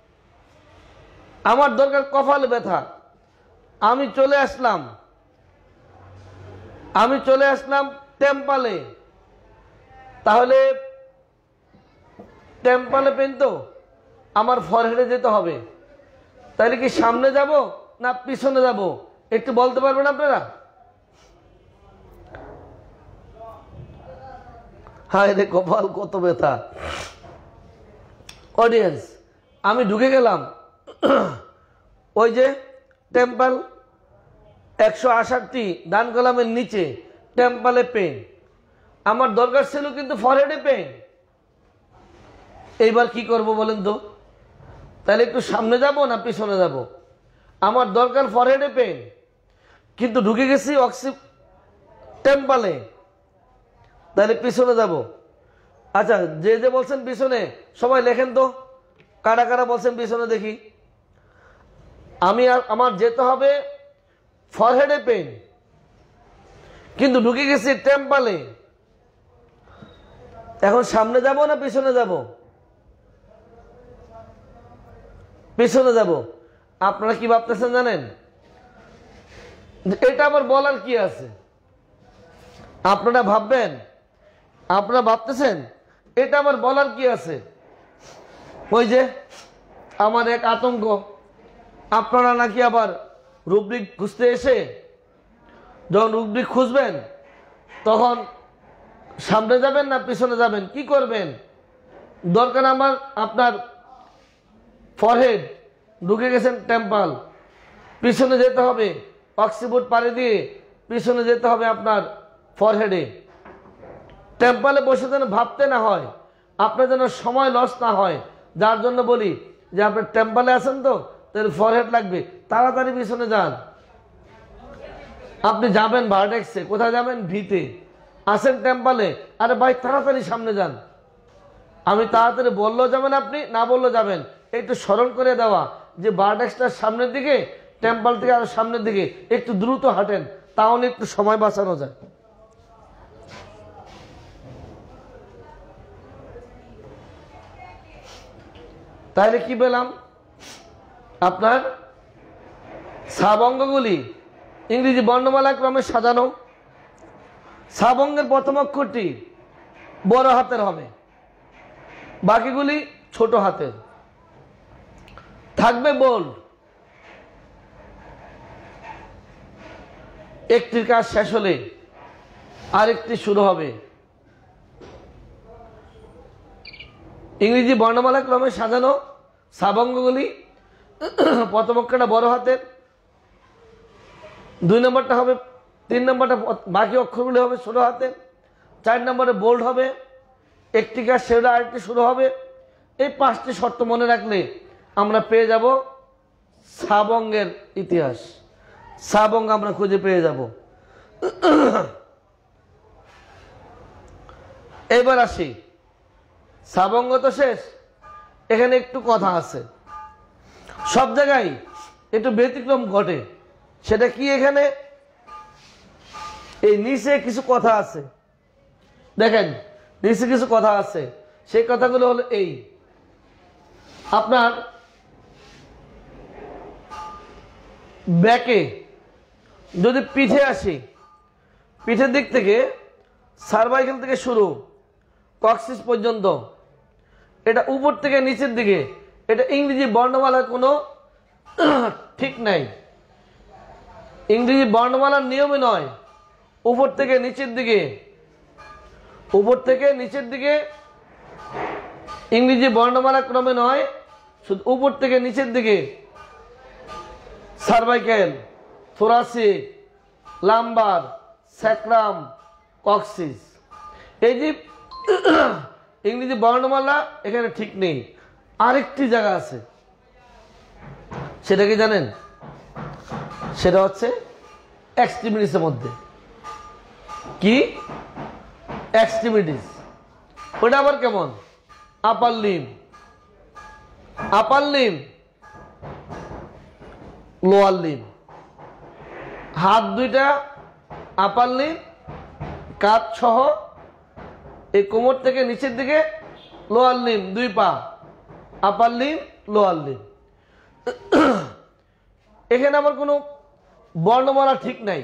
আমার দরকার কপালে ব্যথা। আমি চলে আসলাম, আমি চলে আসলাম টেম্পালে। তাহলে টেম্পালে পেন তো আমার ফরহেডে যেতে হবে। তাহলে কি সামনে যাব না পিছনে যাব, একটু বলতে পারবেন আপনারা? হায় রে কপাল, কত ব্যথা। অডিয়েন্স আমি ঢুকে গেলাম ওই যে টেম্পল, একশো আষট্টি ডান কলামের নিচে টেম্পলে পেন। আমার দরকার ছিল কিন্তু ফরহেডে পেন। এইবার কি করব বলেন তো? তাহলে একটু সামনে যাব না পিছনে যাব? আমার দরকার ফরহেডে পেন, কিন্তু ঢুকে গেছি অক্সি টেম্পলে, তাহলে পিছনে যাব। আচ্ছা, যে যে বলছেন পিছনে সবাই লেখেন তো, কারা কারা বলছেন পিছনে দেখি। আমি আর আমার যেতে হবে ফরহেডে পেন, কিন্তু ঢুকে গেছি টেম্পলে। এখন সামনে যাব না পিছনে যাব? পিছনে যাব। আপনারা কি ভাবতেছেন জানেন? এটা আবার বলার কি আছে? আপনারা ভাববেন, আপনারা ভাবতেছেন এটা আবার বলার কি আছে? ওই যে আমার এক আতঙ্ক, আপনারা নাকি আবার রুব্রিক খুঁজতে এসে, যখন রুব্রিক খুঁজবেন তখন সামনে যাবেন না পিছনে যাবেন, কি করবেন? দরকার আমার আপনার ফরহেড, ঢুকে গেছেন টেম্পল, পিছনে যেতে হবে অক্সিফোর্ড পাড়ি দিয়ে, পিছনে যেতে হবে আপনার ফরহেডে। টেম্পলে বসে যেন ভাবতে না হয়, আপনার যেন সময় লস না হয়। যার জন্য বলি যে আপনি টেম্পলে আছেন তো, তাহলে ফরহেড লাগবে, তাড়াতাড়ি পিছনে যান। আপনি যাবেন ভার্টেক্সে, কোথায় যাবেন? ভিতে। আসেন টেম্পলে, আরে ভাই তাড়াতাড়ি সামনে যান। আমি তাড়াতাড়ি বললেও যাবেন, আপনি না বললেও যাবেন। একটু স্মরণ করে দেওয়া যে ভার্টেক্সটার সামনের দিকে, টেম্পল থেকে আরো সামনের দিকে, একটু দ্রুত হাঁটেন, তাহলে একটু সময় বাঁচানো যায়। তাহলে কি পেলাম, আপনার সাবঙ্গগুলি ইংরেজি বর্ণমালা ক্রমে সাজানো। সাবঙ্গের প্রথম অক্ষরটি বড় হাতের হবে, বাকিগুলি ছোট হাতের। থাকবে বোল্ড। একটির কাজ শেষ হলে আরেকটি শুরু হবে। ইংরেজি বর্ণমালা ক্রমে সাজানো সাবঙ্গগুলি প্রথম অক্ষরটা বড় হাতের, দুই নম্বরটা হবে, তিন নম্বরটা বাকি অক্ষরগুলি হবে ছোট হাতের, চার নম্বরে বোল্ড হবে, একটি কাজ শেষ হলে আরেকটি শুরু হবে। এই পাঁচটি শর্ত মনে রাখলে আমরা পেয়ে যাব সাবঙ্গের ইতিহাস। সাবঙ্গ আমরা খুঁজে পেয়ে যাব। এবার আসি, সাবঙ্গ তো শেষ, এখানে একটু কথা আছে। সব জায়গায় একটু ব্যতিক্রম ঘটে। সেটা কি, এখানে এই নিচে কিছু কথা আছে, দেখেন নিচে কিছু কথা আছে। সেই কথাগুলো হলো এই, আপনার ব্যাকে যদি পিঠে আসি, পিঠের দিক থেকে সার্ভাইকেল থেকে শুরু কক্সিস পর্যন্ত, এটা উপর থেকে নিচের দিকে, এটা ইংরেজি বর্ণমালার কোনো ঠিক নাই। ইংরেজি বর্ণমালার নিয়মে নয়, উপর থেকে নিচের দিকে, উপর থেকে নিচের দিকে ইংরেজি বর্ণমালা ক্রমে নয়, শুধু উপর থেকে নিচের দিকে cervical, thoracic, lumbar, sacrum, coccyx. এই যে ইংরেজি বর্ণমালা এখানে ঠিক নেই। আরেকটি জায়গা আছে, সেটা কি জানেন? সেটা হচ্ছে এক্সট্রিমিটিসের মধ্যে। কি এক্সট্রিমিটিস? ওটা আবার কেমন? Upper limb, upper limb, lower limb. হাত দুইটা আপার লিম, কাঁধ সহ এই কোমর থেকে নিচের দিকে লোয়ার লিম, দুই পা আপার লিম, লোয়ার লিম। এখানে আমার কোনো বর্ণমালা ঠিক নাই।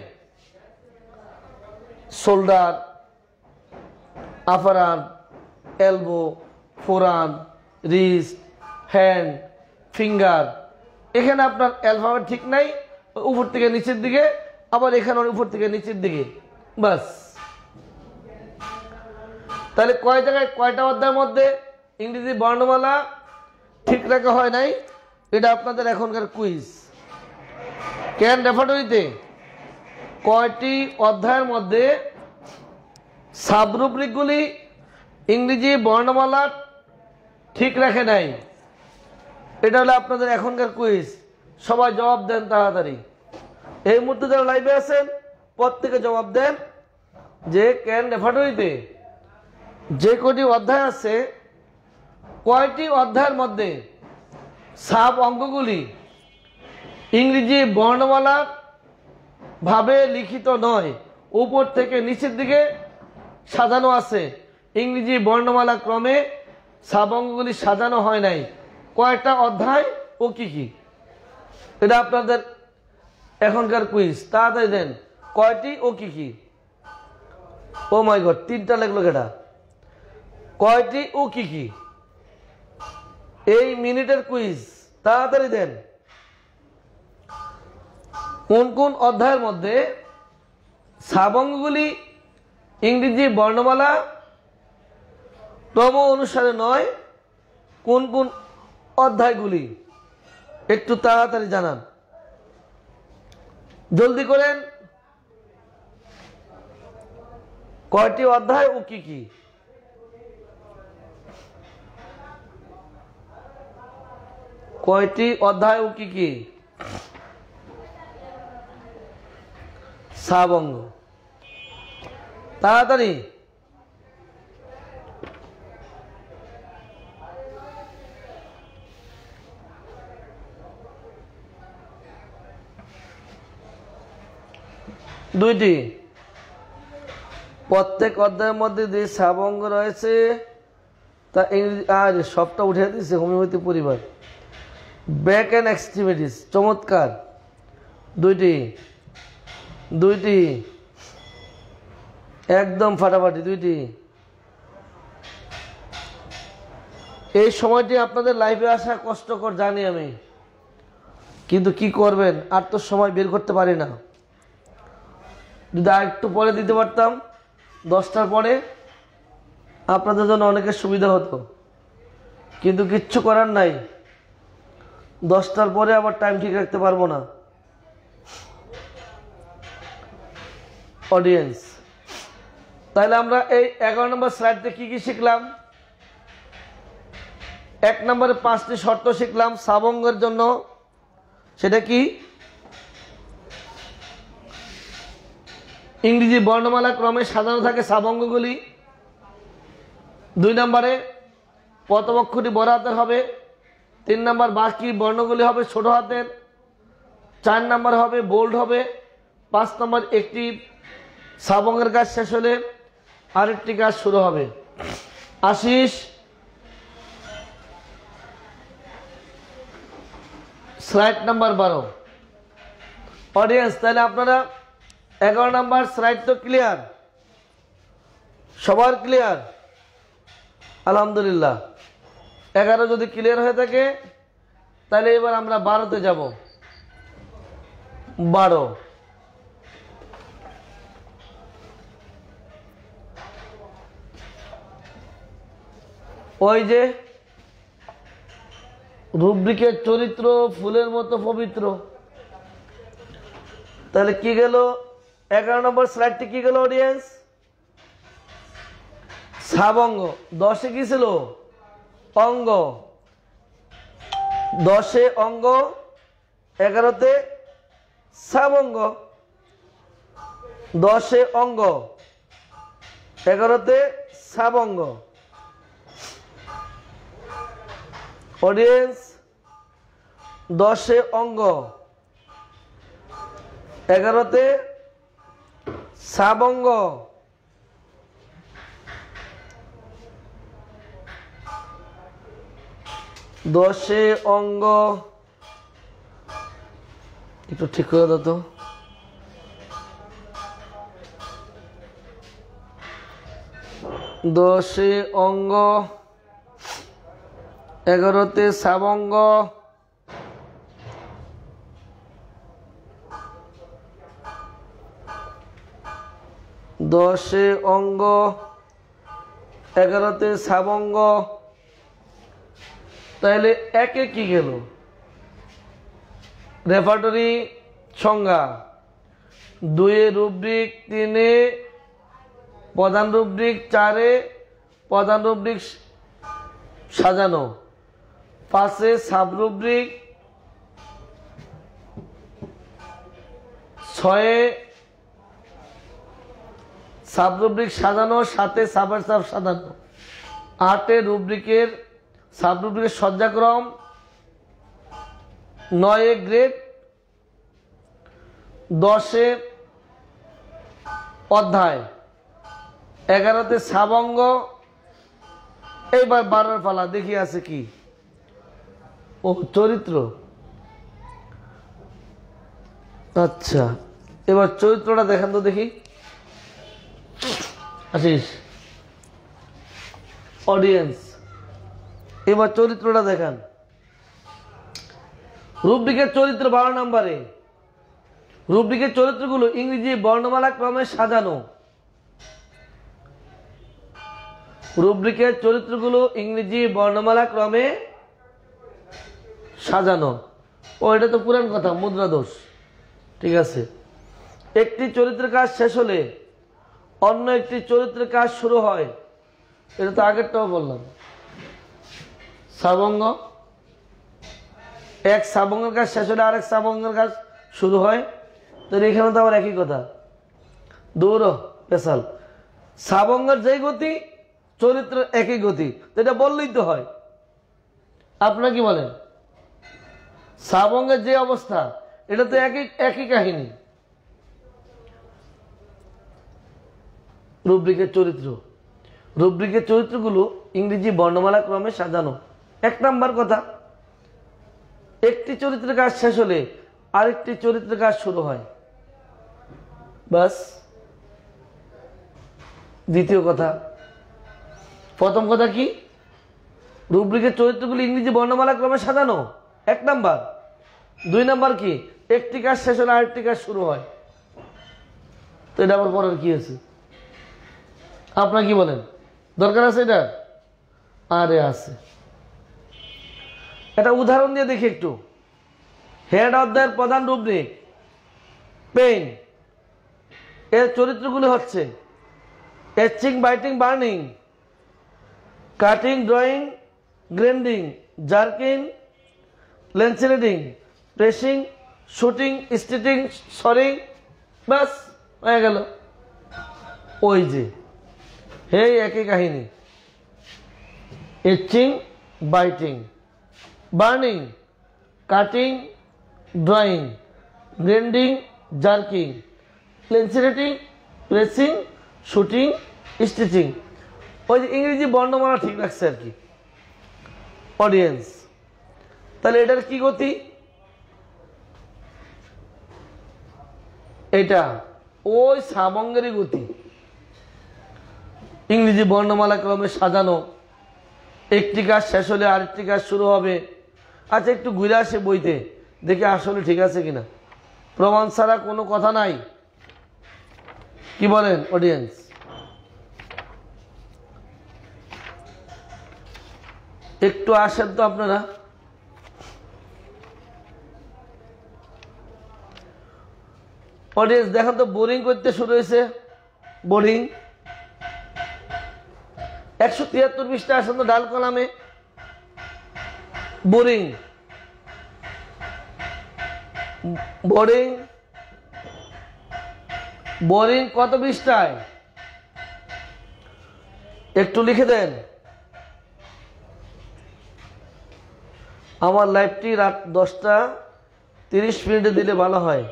Shoulder, upper arm, elbow, forearm, wrist, hand, finger, এখানে আপনার অ্যালফাবেট ঠিক নাই। উপর থেকে নিচের দিকে, আবার এখানে উপর থেকে নিচের দিকে, বাস। তাহলে কয় জায়গায় কয়টা অধ্যায়ের মধ্যে ইংরেজি বর্ণমালা ঠিক রাখা হয় নাই? এটা আপনাদের এখনকার কুইজ। ক্যান রেফাটরিতে কয়টি অধ্যায়ের মধ্যে সাবরুব্রিকগুলি ইংরেজি বর্ণমালা ঠিক রাখে নাই? এটা হলো আপনাদের এখনকার কুইজ। সবাই জবাব দেন তাড়াতাড়ি। এই মুহূর্তে যারা লাইভে আছেন প্রত্যেকে জবাব দেন যে ক্যান রেফাটরিতে যে কটি অধ্যায় আছে, কয়টি অধ্যায়ের মধ্যে সাব অঙ্কগুলি ইংরেজি বর্ণমালা ভাবে লিখিত নয়, উপর থেকে নিচের দিকে সাজানো আছে। ইংরেজি বর্ণমালা ক্রমে সাব অঙ্কগুলি সাজানো হয় নাই। কয়টা অধ্যায় ও কি কি? এটা আপনাদের এখনকার কুইজ। তাড়াতাড়ি দেন, কয়টি ও কি কি? ও মাই গড, তিনটা লাগলো কেটা? কয়টি ও কি কি? এই মিনিটের কুইজ, তাড়াতাড়ি দেন। কোন কোন অধ্যায়ের মধ্যে সাবঙ্গগুলি ইংরেজি বর্ণমালা ক্রম অনুসারে নয়? কোন কোন অধ্যায়গুলি একটু তাড়াতাড়ি জানান, জলদি করেন। কয়টি অধ্যায় ও কি কি? কয়টি অধ্যায় ও কি কি? সাবঙ্গ, তাড়াতাড়ি। দুইটি। প্রত্যেক অধ্যায়ের মধ্যে যে সাবঙ্গ রয়েছে তা ইংরেজি আর সবটা উঠে দিচ্ছে হোমিওপ্যাথি পরিবার। ব্যাক অ্যান্ড এক্সট্রিমিটিস চমৎকার, দুইটি দুইটি একদম ফাটাফাটি দুইটি। এই সময়টি আপনাদের লাইফে আসা কষ্টকর জানি আমি, কিন্তু কি করবেন, আর তো সময় বের করতে পারি না। যদি আর একটু পরে দিতে পারতাম, দশটার পরে, আপনাদের জন্য অনেকের সুবিধা হতো, কিন্তু কিচ্ছু করার নাই। দশটার পরে আবার টাইম ঠিক রাখতে পারবো না। অডিয়েন্স, তাহলে আমরা এই এগারো নম্বর স্লাইডে কি কি শিখলাম? এক নম্বরে পাঁচটি শর্ত শিখলাম সাবঙ্গের জন্য। সেটা কি? ইংরেজি বর্ণমালা ক্রমে সাজানো থাকে সাবঙ্গগুলি। দুই নম্বরে প্রথম অক্ষরটি বড় হাতের হবে। তিন নম্বর বাকি বর্ণগুলি হবে ছোট হাতের। চার নম্বর হবে বোল্ড হবে। পাঁচ নম্বর একটি সাবঙ্গের কাজ শেষ হলে আরেকটি কাজ শুরু হবে। আশিস, স্লাইড নাম্বার বারো। অডিয়েন্স, তাহলে আপনারা এগারো নাম্বার স্লাইড তো ক্লিয়ার, সবার ক্লিয়ার? আলহামদুলিল্লাহ। এগারো যদি ক্লিয়ার হয়ে থাকে তাহলে এবার আমরা বারোতে যাব। বারো, ওই যে রুব্রিকের চরিত্র ফুলের মতো পবিত্র। তাহলে কি গেল? এগারো নম্বর স্লাইডটি কি গেল অডিয়েন্স? সাবঙ্গ। দশে কি ছিল? অঙ্গ। দশে অঙ্গ, এগারোতে সাবঙ্গ। দশে অঙ্গ, এগারোতে সাবঙ্গ। অডিয়েন্স, দশে অঙ্গ, এগারোতে সাবঙ্গ। দশে অঙ্গ, একটু ঠিক করে দাও তো। দশে অঙ্গ, এগারোতে সাবঙ্গ। দশে অঙ্গ, এগারোতে সাবঙ্গ। তাহলে একে কি গেল? রেপার্টরি সংজ্ঞা। দুয়ে রুব্রিক, তিনে প্রধান রুব্রিক, চারে প্রধান রুব্রিক সাজানো, পাঁচে সাব রুব্রিক, ছয়ে সাব রুব্রিক সাজানো, সাথে সাবের সাব সাজানো, আটে রুব্রিকের সাব রুব্রিকের সজ্জাক্রম, নয়ে গ্রেড, দশে অধ্যায়, এগারোতে সাবঙ্গ। এইবার বারোর পালা, দেখি আছে কি? ও চরিত্র। আচ্ছা, এবার চরিত্রটা দেখান তো দেখি। আশিস, অডিয়েন্স, এবার চরিত্রটা দেখান। রুব্রিকের চরিত্র বারো নম্বরে। রুব্রিকের চরিত্রগুলো ইংরেজি বর্ণমালা ক্রমে সাজানো। রুব্রিকের চরিত্রগুলো ইংরেজি বর্ণমালা ক্রমে সাজানো। ও, এটা তো পুরান কথা, মুদ্রা দোষ। ঠিক আছে। একটি চরিত্রের কাজ শেষ হলে অন্য একটি চরিত্রের কাজ শুরু হয়। এটা তো আগেরটাও বললাম। সাবঙ্গ, এক সাবঙ্গের কাজ শেষ হলে আরেক সাবঙ্গের কাজ শুরু হয়। তো এখানে তো আবার একই কথা, দৌড় পেশাল। সাবঙ্গের যেই গতি, চরিত্র একই গতি, তো এটা বললেই তো হয়। আপনারা কি বলেন? সাবঙ্গের যে অবস্থা, এটা তো একই একই কাহিনী। রুব্রিকের চরিত্র রুব্রিকের চরিত্রগুলো ইংরেজি বর্ণমালা ক্রমে সাজানো। এক নাম্বার কথা, একটি চরিত্রের কাজ শেষ হলে আরেকটি চরিত্রের কাজ শুরু হয়, বাস। দ্বিতীয় কথা, প্রথম কথা কি, রুব্রিকের চরিত্রগুলো ইংরেজি বর্ণমালা ক্রমে সাজানো, এক নাম্বার। দুই নাম্বার কি, একটি কাজ শেষ হলে আরেকটি কাজ শুরু হয়। তো এটা আবার পরের কি আছে, আপনার কি বলেন, দরকার আছে এটা? আরে আছে। একটা উদাহরণ দিয়ে দেখি একটু। হেড অধ্যায়ের প্রধান রুব্রিক পেইন, এর চরিত্রগুলি হচ্ছে aching, biting, burning, cutting, drawing, grinding, jerking, lancinating, pressing, shooting, stitching, সরিং, বাস হয়ে গেল। ওই যে হে একই কাহিনী, aching, biting, burning, cutting, drawing, grinding, jerking, lancinating, pressing, shooting, stitching. ওই যে ইংরেজি বর্ণমালা ঠিক রাখছে আর কি অডিয়েন্স। তাহলে এটার কি গতি, এটা ওই সাবঙ্গেরই গতি, ইংরেজি বর্ণমালা ক্রমে সাজানো, একটি কাজ শেষ হলে আরেকটি কাজ শুরু হবে। আচ্ছা একটু ঘুরে আসে বইতে, দেখি আসলে ঠিক আছে কিনা, প্রমাণ ছাড়া কোনো কথা নাই, কি বলেন অডিয়েন্স? একটু আসেন তো আপনারা। অডিয়েন্স দেখেন তো, বোরিং করতে শুরু হয়েছে, বোরিং। একশো তিয়াত্তর পৃষ্ঠা আসেন তো ডাল কলামে, বোরিং, বোরিং, বোরিং কত পৃষ্ঠায় একটু লিখে দেন। আমার লাইভটি রাত দশটা তিরিশ মিনিটে দিলে ভালো হয়।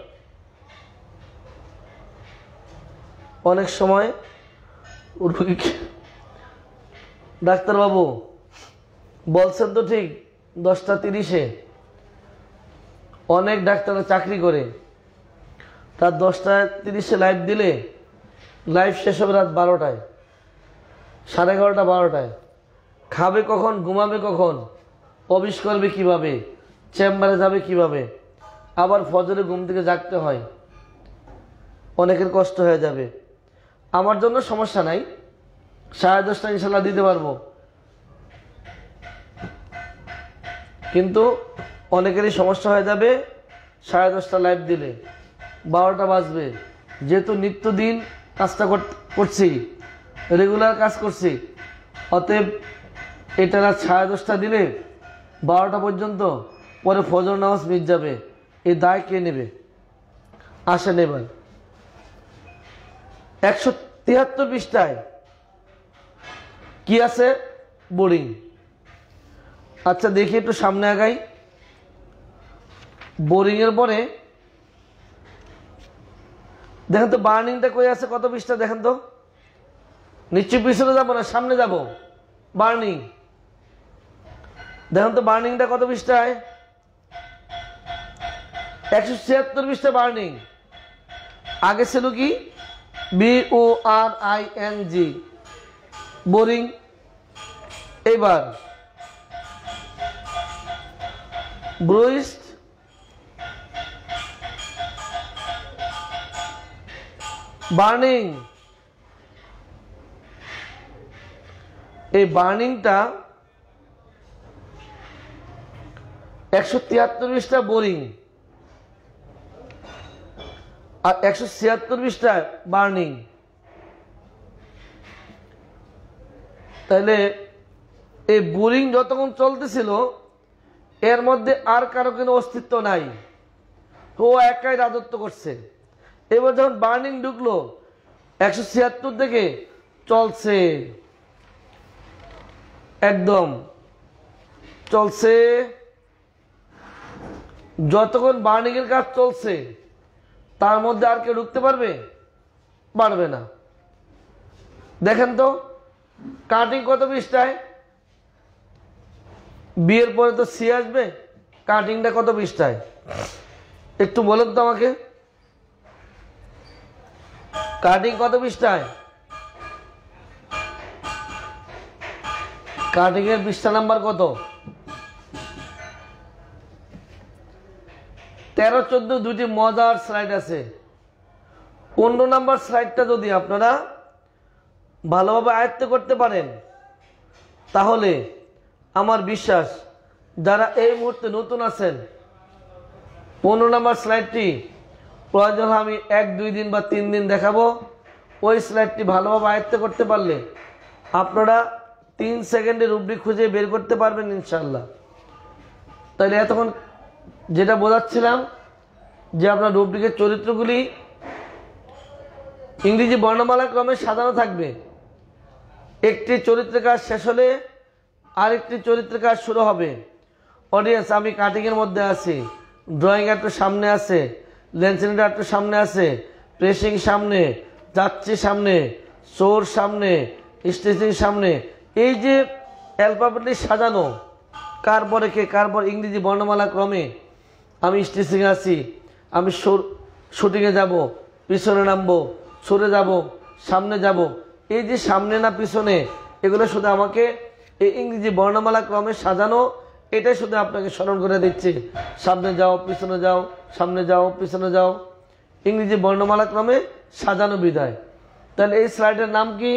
অনেক সময় ডাক্তারবাবু বলছেন তো ঠিক, দশটা তিরিশে অনেক ডাক্তাররা চাকরি করে, তার দশটা তিরিশে লাইভ দিলে লাইভ শেষ হবে রাত বারোটায়, সাড়ে এগারোটা বারোটায়। খাবে কখন, ঘুমাবে কখন, অফিস করবে কিভাবে, চেম্বারে যাবে কিভাবে, আবার ফজরে ঘুম থেকে জাগতে হয়, অনেকের কষ্ট হয়ে যাবে। আমার জন্য সমস্যা নাই, সাড়ে দশটা ইনশাল্লাহ দিতে পারবো, কিন্তু অনেকেরই সমস্যা হয়ে যাবে সাড়ে দশটা লাইভ দিলে, বারোটা বাজবে। যেহেতু নিত্যদিন কাজটা করছি, রেগুলার কাজ করছি, অতএব এটা রাত সাড়ে দশটা দিলে বারোটা পর্যন্ত, পরে ফজর নামাজ মিট যাবে, এই দায় কে নেবে? আসেন এবার একশো তিয়াত্তর পৃষ্ঠায় কি আছে, বোরিং। আচ্ছা দেখি একটু সামনে আগাই। বোরিং এর পরে দেখেন তো বার্নিংটা কই আছে, কত পৃষ্ঠা দেখেন তো, নিশ্চয়ই পিছনে যাবো না, সামনে যাব। বার্নিং দেখেন তো, বার্নিংটা কত পৃষ্ঠায়, একশো ছিয়াত্তর পৃষ্ঠা বার্নিং। আগে ছিল কি, B O R I N G, boring. এবার ব্রুইস্ট, বার্নিং। এই বার্নিংটা একশো তিয়াত্তর পৃষ্ঠা বোরিং, আর একশো ছিয়াত্তর পৃষ্ঠা বার্নিং। তাহলে এই বোরিং যতক্ষণ চলতেছিল এর মধ্যে আর কারো কোনো অস্তিত্ব নাই, ও একাই রাজত্ব করছে। এবার যখন বার্নিং ঢুকলো একশো ছিয়াত্তর থেকে চলছে, একদম চলছে। যতক্ষণ বার্নিং এর কাজ চলছে তার মধ্যে আর কেউ ঢুকতে পারবে? পারবে না। দেখেন তো কাটিং কত পৃষ্ঠায়? বিয়ের পরে তো সি আসবে, কাটিংটা কত পৃষ্ঠায় একটু বলেন তো আমাকে। কাটিং কত পৃষ্ঠায়? কাটিং এর পৃষ্ঠা নাম্বার কত? তেরো চোদ্দ দুটি মজার স্লাইড আছে। পনেরো নাম্বার স্লাইডটা যদি আপনারা ভালোভাবে আয়ত্ত করতে পারেন তাহলে আমার বিশ্বাস যারা এই মুহূর্তে নতুন আছেন পনেরো নাম্বার স্লাইডটি প্রয়োজন আমি এক দুই দিন বা তিন দিন দেখাবো। ওই স্লাইডটি ভালোভাবে আয়ত্ত করতে পারলে আপনারা তিন সেকেন্ডে রুব্রিক খুঁজে বের করতে পারবেন ইনশাল্লাহ। তাহলে এতক্ষণ যেটা বোঝাচ্ছিলাম যে আপনার রুব্রিকের চরিত্রগুলি ইংরেজি বর্ণমালা ক্রমে সাজানো থাকবে। একটি চরিত্রের কাজ শেষ হলে আরেকটি চরিত্রের কাজ শুরু হবে। অডিয়েন্স, আমি কাটিংয়ের মধ্যে আছি, ড্রয়িং একটু সামনে আছে, লেন্সিংটা একটু সামনে আছে, প্রেসিং সামনে, যাচ্ছি সামনে, সোর সামনে, স্টিচিং সামনে। এই যে অ্যালফাবেটলি সাজানো, কার পরে কে, কার পর ইংরেজি বর্ণমালা ক্রমে আমি স্টিচিংয়ে আছি, আমি শুটিংয়ে যাব, পিছনে নামবো, সরে যাব, সামনে যাব। এই যে সামনে না পিছনে, এগুলো শুধু আমাকে এই ইংরেজি বর্ণমালা ক্রমে সাজানো, এটাই শুধু আপনাকে স্মরণ করে দিচ্ছি। সামনে যাও, পিছনে যাও, সামনে যাও, পিছনে যাও, ইংরেজি বর্ণমালা ক্রমে সাজানো বিদায়। তাহলে এই স্লাইডের নাম কি?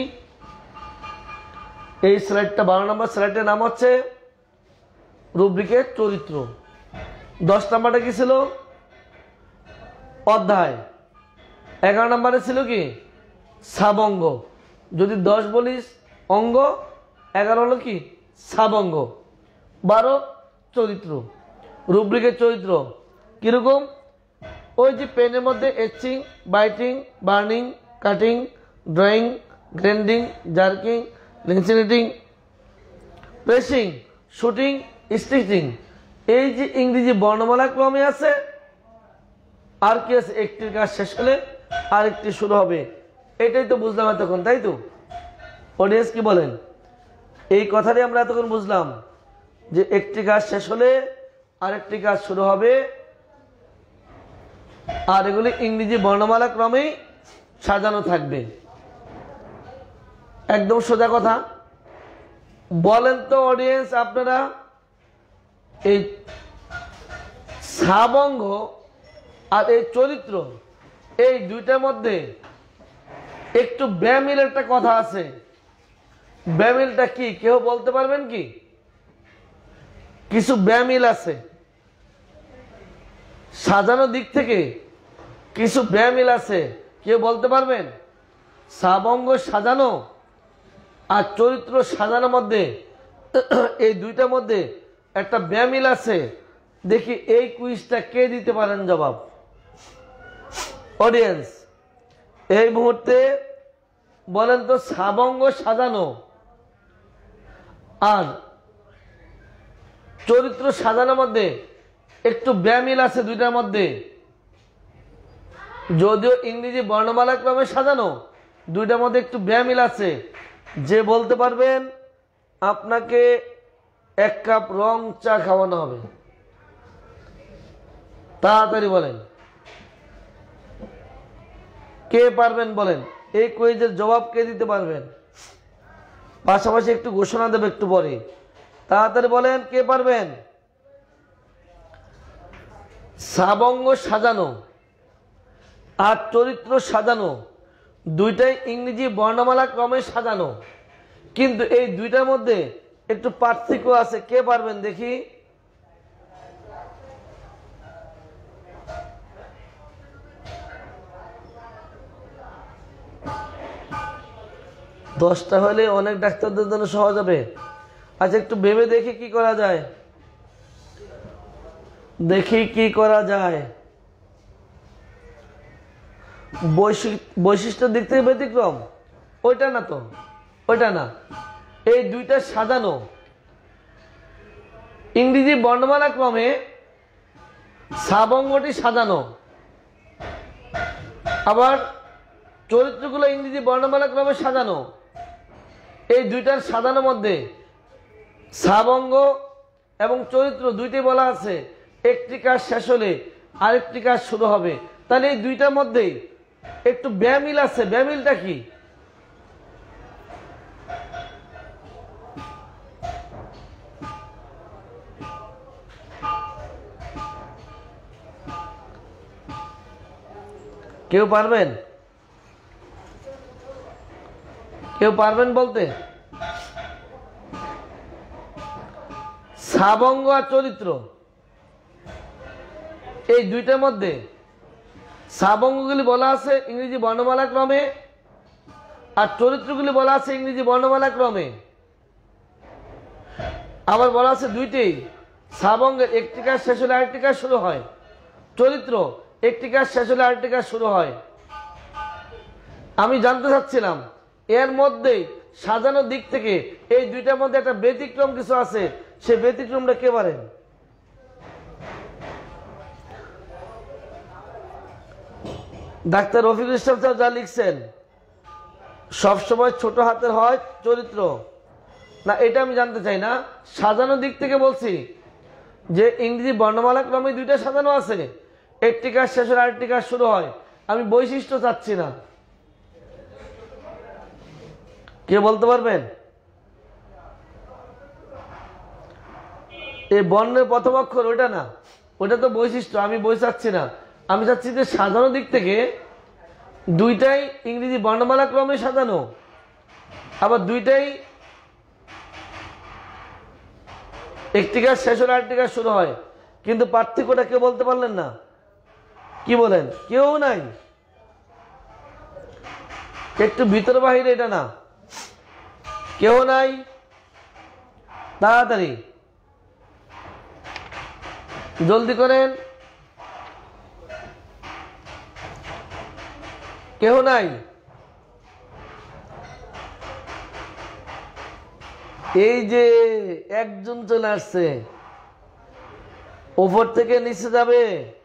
এই স্লাইডটা বারো নম্বর স্লাইডের নাম হচ্ছে রুব্রিকের চরিত্র। দশ নম্বরটা কি ছিল? অধ্যায়। এগারো নম্বরে ছিল কি? সাবঙ্গ। যদি দশ বলিস অঙ্গ, এগারো হলো কি? সাবঙ্গ। বারো চরিত্র। রুব্রিকের চরিত্র কিরকম? ওই যে পেনের মধ্যে aching, biting, burning, cutting, drawing, grinding, jerking, lancinating, pressing, shooting, stitching, এই যে ইংরেজি বর্ণমালা ক্রমে আছে। আর কি আছে? একটির কাজ শেষ হলে আরেকটি শুরু হবে। এটাই তো বুঝলাম এতক্ষণ, তাই তো? অডিয়েন্স কি বলেন? এই কথাটাই আমরা এতক্ষণ বুঝলাম যে একটি কাজ শেষ হলে আরেকটি কাজ শুরু হবে, আর এগুলি ইংরেজি বর্ণমালা ক্রমেই সাজানো থাকবে। একদম সোজা কথা। বলেন তো অডিয়েন্স, আপনারা এই সাবঙ্গ আর এই চরিত্র, এই দুইটার মধ্যে একটু ব্যামিল একটা কথা আছে। ব্যামিলটা কি কেউ বলতে পারবেন কি? কিছু ব্যামিল আছে সাজানোর দিক থেকে, কিছু ব্যামিল আছে, কেউ বলতে পারবেন? সাবঙ্গ সাজানো আর চরিত্র সাজানোর মধ্যে, এই দুইটার মধ্যে একটা ব্যামিল আছে। দেখি এই কুইজটা কে দিতে পারেন জবাব? অডিয়েন্স এই মুহূর্তে বলেন তো, সাবঙ্গ সাজানো আর চরিত্র সাজানোর মধ্যে একটু ব্যামিল আছে দুইটার মধ্যে। যদিও ইংরেজি বর্ণমালা ক্রমে সাজানো, দুইটার মধ্যে একটু ব্যামিল আছে। যে বলতে পারবেন আপনাকে এক কাপ রং চা খাওয়ানো হবে। তাড়াতাড়ি বলেন, কে পারবেন বলেন? এই কুইজের জবাব কে দিতে পারবেন? পাশাপাশি একটু ঘোষণা দেবে একটু পরে। তাড়াতাড়ি বলেন, কে পারবেন? সাবঙ্গ সাজানো আর চরিত্র সাজানো দুইটাই ইংরেজি বর্ণমালা ক্রমে সাজানো, কিন্তু এই দুইটার মধ্যে একটু পার্থক্য আছে। কে পারবেন দেখি? দশটা হলে অনেক ডাক্তারদের জন্য সহজ হবে। আচ্ছা একটু ভেবে দেখি কি করা যায়, দেখি কি করা যায়। বৈশিষ্ট্যের দিক থেকে ব্যতিক্রম, ওইটা না তো, ওইটা না। এই দুইটা সাজানো, ইংরেজি বর্ণমালা ক্রমে সাবঙ্গটি সাজানো, আবার চরিত্রগুলো ইংরেজি বর্ণমালা ক্রমে সাজানো। এই দুইটার সাজানোর মধ্যে সাবঙ্গ এবং চরিত্র দুইটাই বলা আছে একটি কাজ শেষ হলে আরেকটি কাজ শুরু হবে। তাহলে এই দুইটার মধ্যেই একটু ব্যামিল আছে। ব্যামিলটা কি? কেউ পারবেন? কেউ পারবেন বলতে? সাবঙ্গ আর চরিত্র এই দুইটার মধ্যে সাবঙ্গগুলি বলা আছে ইংরেজি বর্ণমালা ক্রমে আর চরিত্রগুলি বলা আছে ইংরেজি বর্ণমালা ক্রমে। আবার বলা আছে দুইটাই সাবঙ্গের একটি কাজ শেষ হলে আরেকটি কাজ শুরু হয়, চরিত্র একটি কাজ শেষ হলে আরেকটি কাজ শুরু হয়। আমি জানতে চাচ্ছিলাম এর মধ্যে সাজানোর দিক থেকে এই দুইটার মধ্যে একটা ব্যতিক্রম কিছু আছে, সে ব্যতিক্রমটা কে পারেন? ডাক্তার রফিকুল ইসলাম সাহেব যা লিখছেন সবসময় ছোট হাতের হয় চরিত্র না, এটা আমি জানতে চাই না। সাজানোর দিক থেকে বলছি যে ইংরেজি বর্ণমালা ক্রমে দুইটা সাজানো আছে, একটি কাজ শেষ হলে আরেকটি কাজ শুরু হয়। আমি বৈশিষ্ট্য চাচ্ছি না। কে বলতে পারবেন? এই বর্ণের প্রথম অক্ষর ওটা না, ওটা তো বৈশিষ্ট্য। আমি বই চাচ্ছি না, আমি চাচ্ছি যে সাজানোর দিক থেকে দুইটাই ইংরেজি বর্ণমালা ক্রমে সাজানো, আবার দুইটাই একটি কাজ শেষ হলে আরেকটি কাজ শুরু হয়, কিন্তু পার্থক্যটা কেউ বলতে পারলেন না। কি বলেন? কেউ নাই। একটু ভিতর বাহিরে এটা না, কেউ নাই। তাড়াতাড়ি জলদি করেন, কেউ নাই। এই যে একজন চলে আসছে, উপর থেকে নিচে যাবে।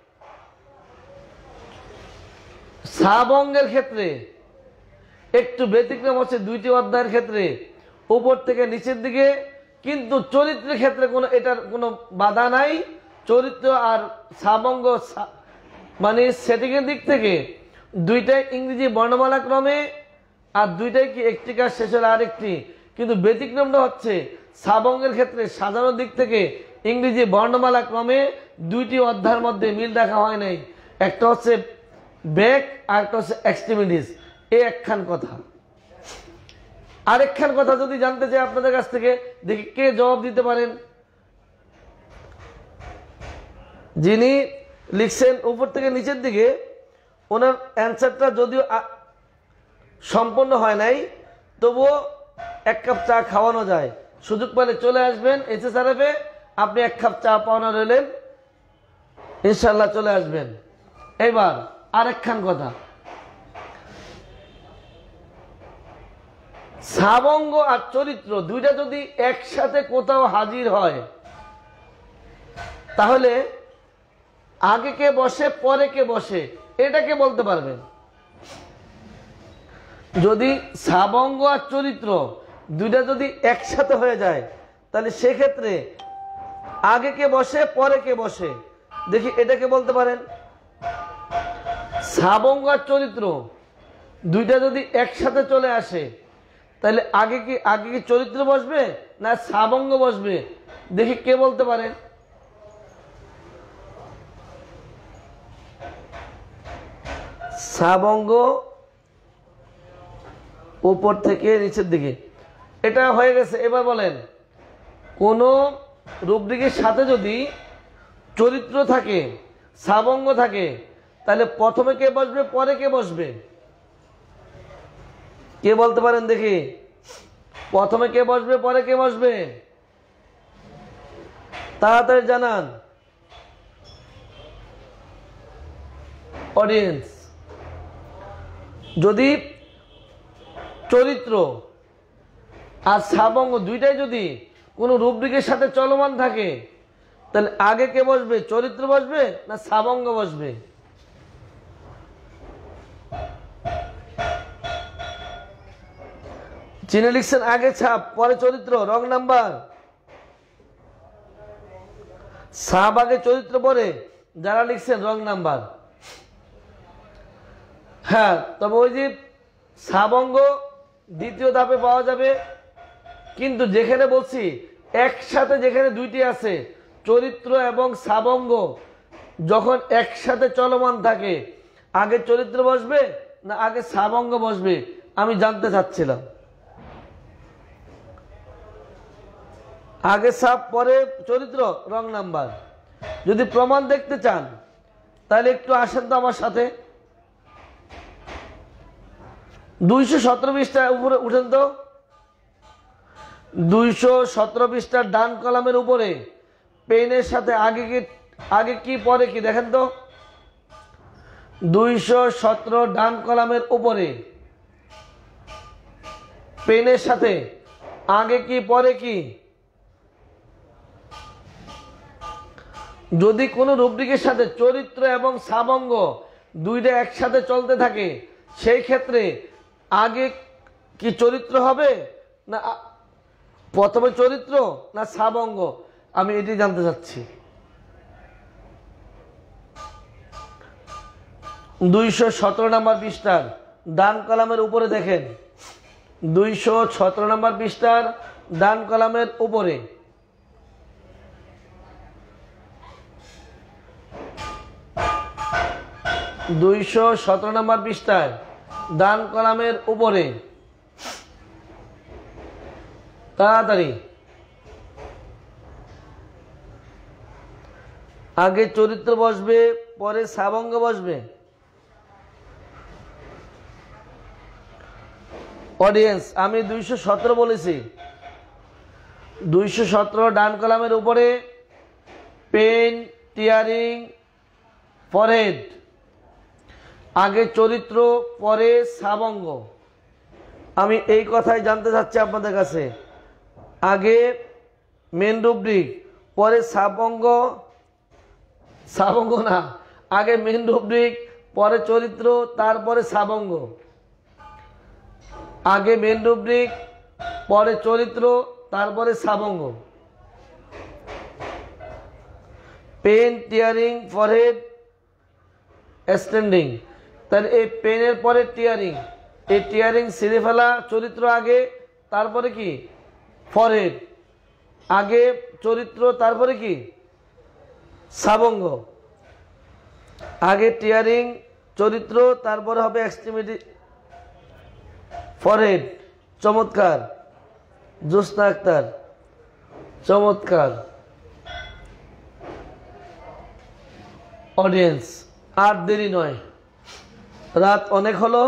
সাবঙ্গের ক্ষেত্রে একটু ব্যতিক্রম হচ্ছে দুইটি অধ্যায়ের ক্ষেত্রে উপর থেকে নিচের দিকে, কিন্তু চরিত্রের ক্ষেত্রে কোনো এটার কোনো বাধা নাই। চরিত্র আর সাবঙ্গ মানে সেটিং এর দিক থেকে দুইটাই ইংরেজি বর্ণমালা ক্রমে, আর দুইটাই কি একটি কাজ শেষ হলে আরেকটি, কিন্তু ব্যতিক্রমটা হচ্ছে সাবঙ্গের ক্ষেত্রে সাজানোর দিক থেকে ইংরেজি বর্ণমালা ক্রমে দুইটি অধ্যায়ের মধ্যে মিল দেখা হয় নাই। একটা হচ্ছে ব্যাক আর একটা হচ্ছে এক্সট্রিমিটিস। এই একখান কথা। আরেকখান কথা যদি জানতে চাই আপনাদের কাছ থেকে, দেখি কে জবাব দিতে পারেন। যিনি লিখছেন উপর থেকে নিচের দিকে, ওনার অ্যান্সারটা যদিও সম্পূর্ণ হয় নাই, তবুও এক কাপ চা খাওয়ানো যায়। সুযোগ পেলে চলে আসবেন এসএসআরএফে, আপনি এক কাপ চা পাওনা রইলেন, ইনশাল্লাহ চলে আসবেন। এবার আরেকখান কথা, সাবঙ্গ আর চরিত্র দুইটা যদি একসাথে কোথাও হাজির হয়, তাহলে আগে কে বসে পরে কে বসে এটাকে বলতে পারবেন। যদি সাবঙ্গ আর চরিত্র দুইটা যদি একসাথে হয়ে যায়, তাহলে সেক্ষেত্রে আগে কে বসে পরে কে বসে, দেখি এটাকে বলতে পারেন। সাবঙ্গ আর চরিত্র দুইটা যদি একসাথে চলে আসে, তাহলে আগে কি আগে কি চরিত্র বসবে না সাবঙ্গ বসবে, দেখি কে বলতে পারেন। সাবঙ্গ উপর থেকে নিচের দিকে, এটা হয়ে গেছে। এবার বলেন, কোন রূপদিকের সাথে যদি চরিত্র থাকে সাবঙ্গ থাকে, তাহলে প্রথমে কে বসবে পরে কে বসবে, কে বলতে পারেন দেখি। প্রথমে কে বসবে পরে কে বসবে, তাড়াতাড়ি জানান অডিয়েন্স। যদি চরিত্র আর সাবঙ্গ দুইটাই যদি কোনো রূপদিকের সাথে চলমান থাকে, তাহলে আগে কে বসবে, চরিত্র বসবে না সাবঙ্গ বসবে? চিনে লিখছেন আগে ছাপ পরে চরিত্র, রং নাম্বার। ছাপ আগে চরিত্র পরে, যারা লিখছেন রং নাম্বার। হ্যাঁ, তবে ওই যে সাবঙ্গ দ্বিতীয় ধাপে পাওয়া যাবে, কিন্তু যেখানে বলছি একসাথে যেখানে দুইটি আছে চরিত্র এবং সাবঙ্গ, যখন একসাথে চলমান থাকে আগে চরিত্র বসবে না আগে সাবঙ্গ বসবে আমি জানতে চাচ্ছিলাম। আগে সাব পরে চরিত্র, রং নাম্বার। যদি প্রমাণ দেখতে চান তাহলে একটু আসেন তো আমার সাথে, দুইশো সতেরো পৃষ্ঠার উপরে উঠেন তো। দুইশো সতেরো পৃষ্ঠার ডান কলামের উপরে পেনের সাথে আগে কি আগে কি পরে কি দেখেন তো। দুইশো সতেরো ডান কলামের উপরে পেনের সাথে আগে কি পরে কি। যদি কোনো রুব্রিকের সাথে চরিত্র এবং সাবঙ্গ দুইটা একসাথে চলতে থাকে সেই ক্ষেত্রে আগে কি চরিত্র হবে না প্রথমে চরিত্র না সাবঙ্গ, আমি এটি জানতে চাচ্ছি। দুইশো সতেরো নম্বর পৃষ্ঠার ডান কলামের উপরে দেখেন, দুইশো সতেরো নম্বর পৃষ্ঠার ডান কলামের উপরে দুইশো সতেরো নম্বর পৃষ্ঠায় ডান কলামের উপরে তাড়াতাড়ি আগে চরিত্র বসবে পরে সাবঙ্গ বসবে। অডিয়েন্স আমি দুইশো সতেরো বলেছি, দুইশো সতেরো ডান কলামের উপরে পেন টিয়ারিং ফরহেড আগে চরিত্র পরে সাবঙ্গ। আমি এই কথাই জানতে চাচ্ছি আপনাদের কাছে, আগে মেন রুব্রিক পরে সাবঙ্গ, সাবঙ্গ না আগে মেন রুব্রিক পরে চরিত্র তারপরে সাবঙ্গ, আগে মেন রুব্রিক পরে চরিত্র তারপরে সাবঙ্গ। পেন টিয়ারিং ফরহেড স্ট্যান্ডিং, তাহলে এই পেনের পরে টিয়ারিং, এই টিয়ারিং ছিঁড়ে ফেলা চরিত্র আগে তারপরে কি ফরহেড, আগে চরিত্র তারপরে কি সাবঙ্গ, আগে টিয়ারিং চরিত্র তারপরে হবে এক্সট্রিমিটি ফরহেড। চমৎকার জোসনা আক্তার, চমৎকার। অডিয়েন্স আর দেরি নয়, রাত অনেক হলো।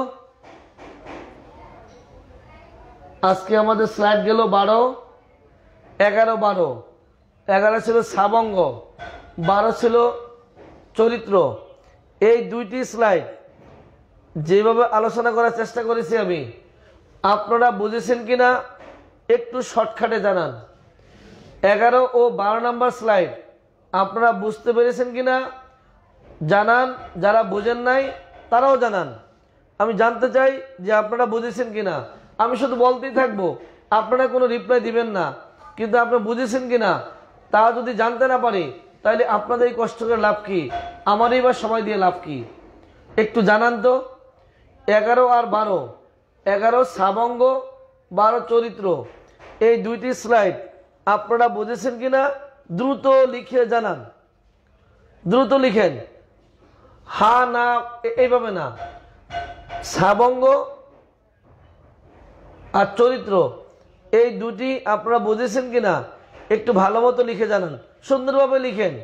আজকে আমাদের স্লাইড গেল বারো এগারো বারো এগারো ছিল সাবঙ্গ, বারো ছিল চরিত্র। এই দুইটি স্লাইড যেভাবে আলোচনা করার চেষ্টা করেছি আমি, আপনারা বুঝেছেন কিনা একটু শর্টকাটে জানান। এগারো ও বারো নম্বর স্লাইড আপনারা বুঝতে পেরেছেন কিনা জানান, যারা বুঝেন নাই তারাও জানান। আমি জানতে চাই যে আপনারা বুঝেছেন কিনা। আমি শুধু বলতেই থাকবো, আপনারা কোনো রিপ্লাই দিবেন না, কিন্তু আপনারা বুঝেছেন কিনা তা যদি জানতে না পারি তাহলে আপনাদের এই কষ্ট করে লাভ কি, আমারই বা সময় দিয়ে লাভ কি, একটু জানান তো। এগারো আর বারো, এগারো সাবঙ্গ বারো চরিত্র, এই দুইটি স্লাইড আপনারা বুঝেছেন কিনা দ্রুত লিখে জানান, দ্রুত লিখেন। হা না এইভাবে না, সাবঙ্গ আর চরিত্র এই দুটি আপনারা বুঝেছেন কিনা একটু ভালো মতো লিখে জানান, সুন্দরভাবে লিখেন।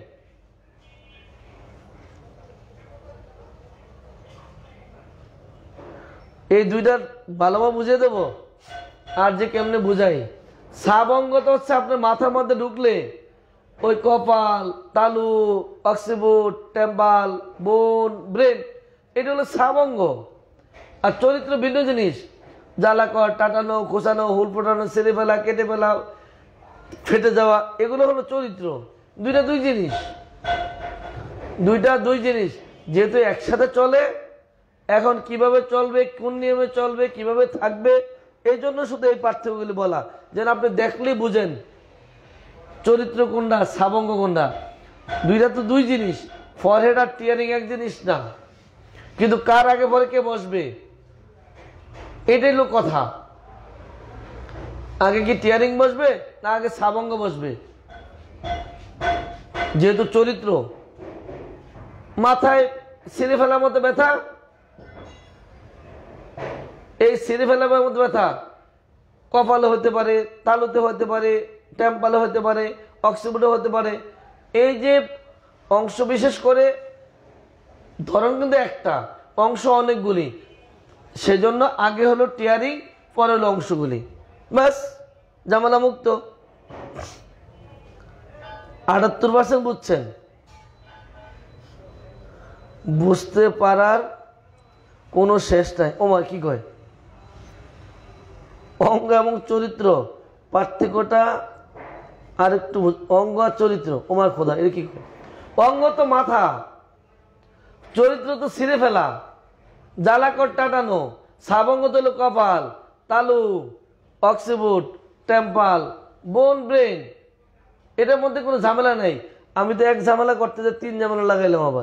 এই দুইটা ভালোভাবে বুঝিয়ে দেবো। আর যে কেমনে বুঝাই, সাবঙ্গ তো হচ্ছে আপনার মাথার মধ্যে ঢুকলে ওই কপাল, তালু, অক্সিবুট, টেম্পাল, বোন, ব্রেন, এটা হলো সাবঙ্গ। আর চরিত্র ভিন্ন জিনিস, জ্বালা কর, টাটানো, খোসানো, হুল ফোটানো, ছেড়ে ফেলা, কেটে ফেলা, ফেটে যাওয়া, এগুলো হলো চরিত্র। দুইটা দুই জিনিস, দুইটা দুই জিনিস যেহেতু একসাথে চলে, এখন কিভাবে চলবে, কোন নিয়মে চলবে, কিভাবে থাকবে, এই জন্য শুধু এই পার্থক্যগুলি বলা, যেন আপনি দেখলেই বুঝেন চরিত্র কোনটা, সাবঙ্গ কোনটা। দুইটা তো দুই জিনিস, ফরহেড আর টিয়ারিং এক জিনিস না। কিন্তু কার আগে পরে কে বসবে এটাই হলো কথা। আগে কি টিয়ারিং বসবে না আগে সাবঙ্গ বসবে? যেহেতু চরিত্র, মাথায় ছিঁড়ে ফেলার মতো ব্যথা, এই ছিঁড়ে ফেলার মতো ব্যথা কপালে হতে পারে, তালুতে হতে পারে, টেম্পালে হতে পারে, অক্সিবোর্ডে হতে পারে। এই যে অংশ বিশেষ করে ধরন কিন্তু একটা, অংশ অনেকগুলি, সেজন্য আগে হলো টিয়ারিং, পরে হলো অংশগুলি, ব্যাস ঝামেলা মুক্ত। আটাত্তর পার্সেন্ট বুঝছেন? বুঝতে পারার কোনো শেষ নাই। ওমা কি কয়, অঙ্গ এবং চরিত্র পার্থক্যটা আর একটু, অঙ্গ আর চরিত্র, ওমার খোদা এর কি কয়? অঙ্গ তো মাথা, চরিত্র তো ছিঁড়ে ফেলা, জ্বালাকট টাটানো, সাবঙ্গ তো হলো কপাল, তালু, অক্সিবুট, টেম্পাল, বোন, ব্রেন। এটার মধ্যে কোনো ঝামেলা নেই। আমি তো এক ঝামেলা করতে যে তিন ঝামেলা লাগাইলাম আবার।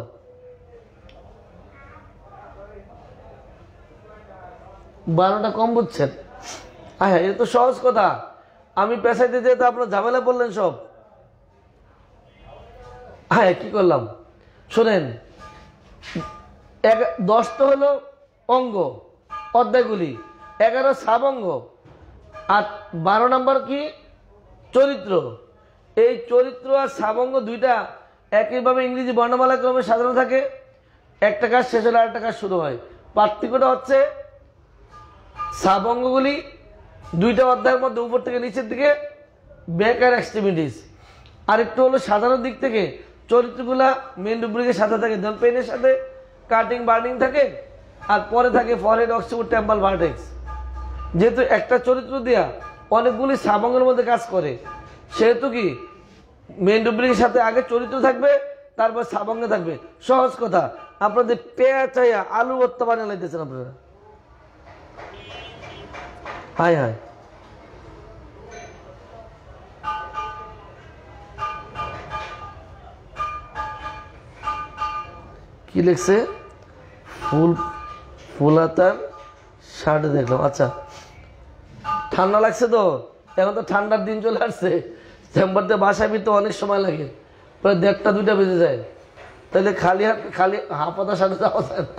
বারোটা কম বুঝছেন? হ্যাঁ, এটা তো সহজ কথা। আমি পেশাইতে যেতে আপনার ঝামেলা বললেন সব। হ্যাঁ, কি করলাম শোনেন, দশ তো হলো অঙ্গ অধ্যায়গুলি, এগারো সাবঙ্গ, আর বারো নম্বর কি চরিত্র। এই চরিত্র আর সাবঙ্গ দুইটা একইভাবে ইংরেজি বর্ণমালা ক্রমে সাজানো থাকে। একটা কাজ শেষ হলে আরেকটা কাজ শুরু হয়। পার্থক্যটা হচ্ছে সাবঙ্গগুলি দুইটা অধ্যায়ের মধ্যে উপর থেকে নিচের দিকে ব্যাক আর এক্সট্রিমিটিস, আর একটু হলো সাজানোর দিক থেকে চরিত্রগুলা মেন রুব্রিকের সাথে থাকে, যেমন পেনের সাথে কাটিং বার্নিং থাকে, আর পরে থাকে ফরহেড, অক্সিবোর্ড, টেম্পাল, ভার্টেক্স। যেহেতু একটা চরিত্র দেয়া অনেকগুলি সাবঙ্গের মধ্যে কাজ করে, সেহেতু কি মেন রুব্রিকের সাথে আগে চরিত্র থাকবে, তারপর সাবঙ্গে থাকবে। সহজ কথা। আপনাদের পেঁয়া চাইয়া আলু ভর্তা বানিয়ে লাইতেছেন আপনারা। হায় হায়, কি লিখছে? ফুল ফুলাতার শার্ট দেখলাম। আচ্ছা, ঠান্ডা লাগছে তো, এখন তো ঠান্ডার দিন চলে আসছে, চেম্বারতে বাসায় ফিরতে অনেক সময় লাগে, প্রায় দেড়টা দুইটা বেজে যায়। তাহলে খালি হাত খালি হাফাতা শার্টে যাওয়া যায় না।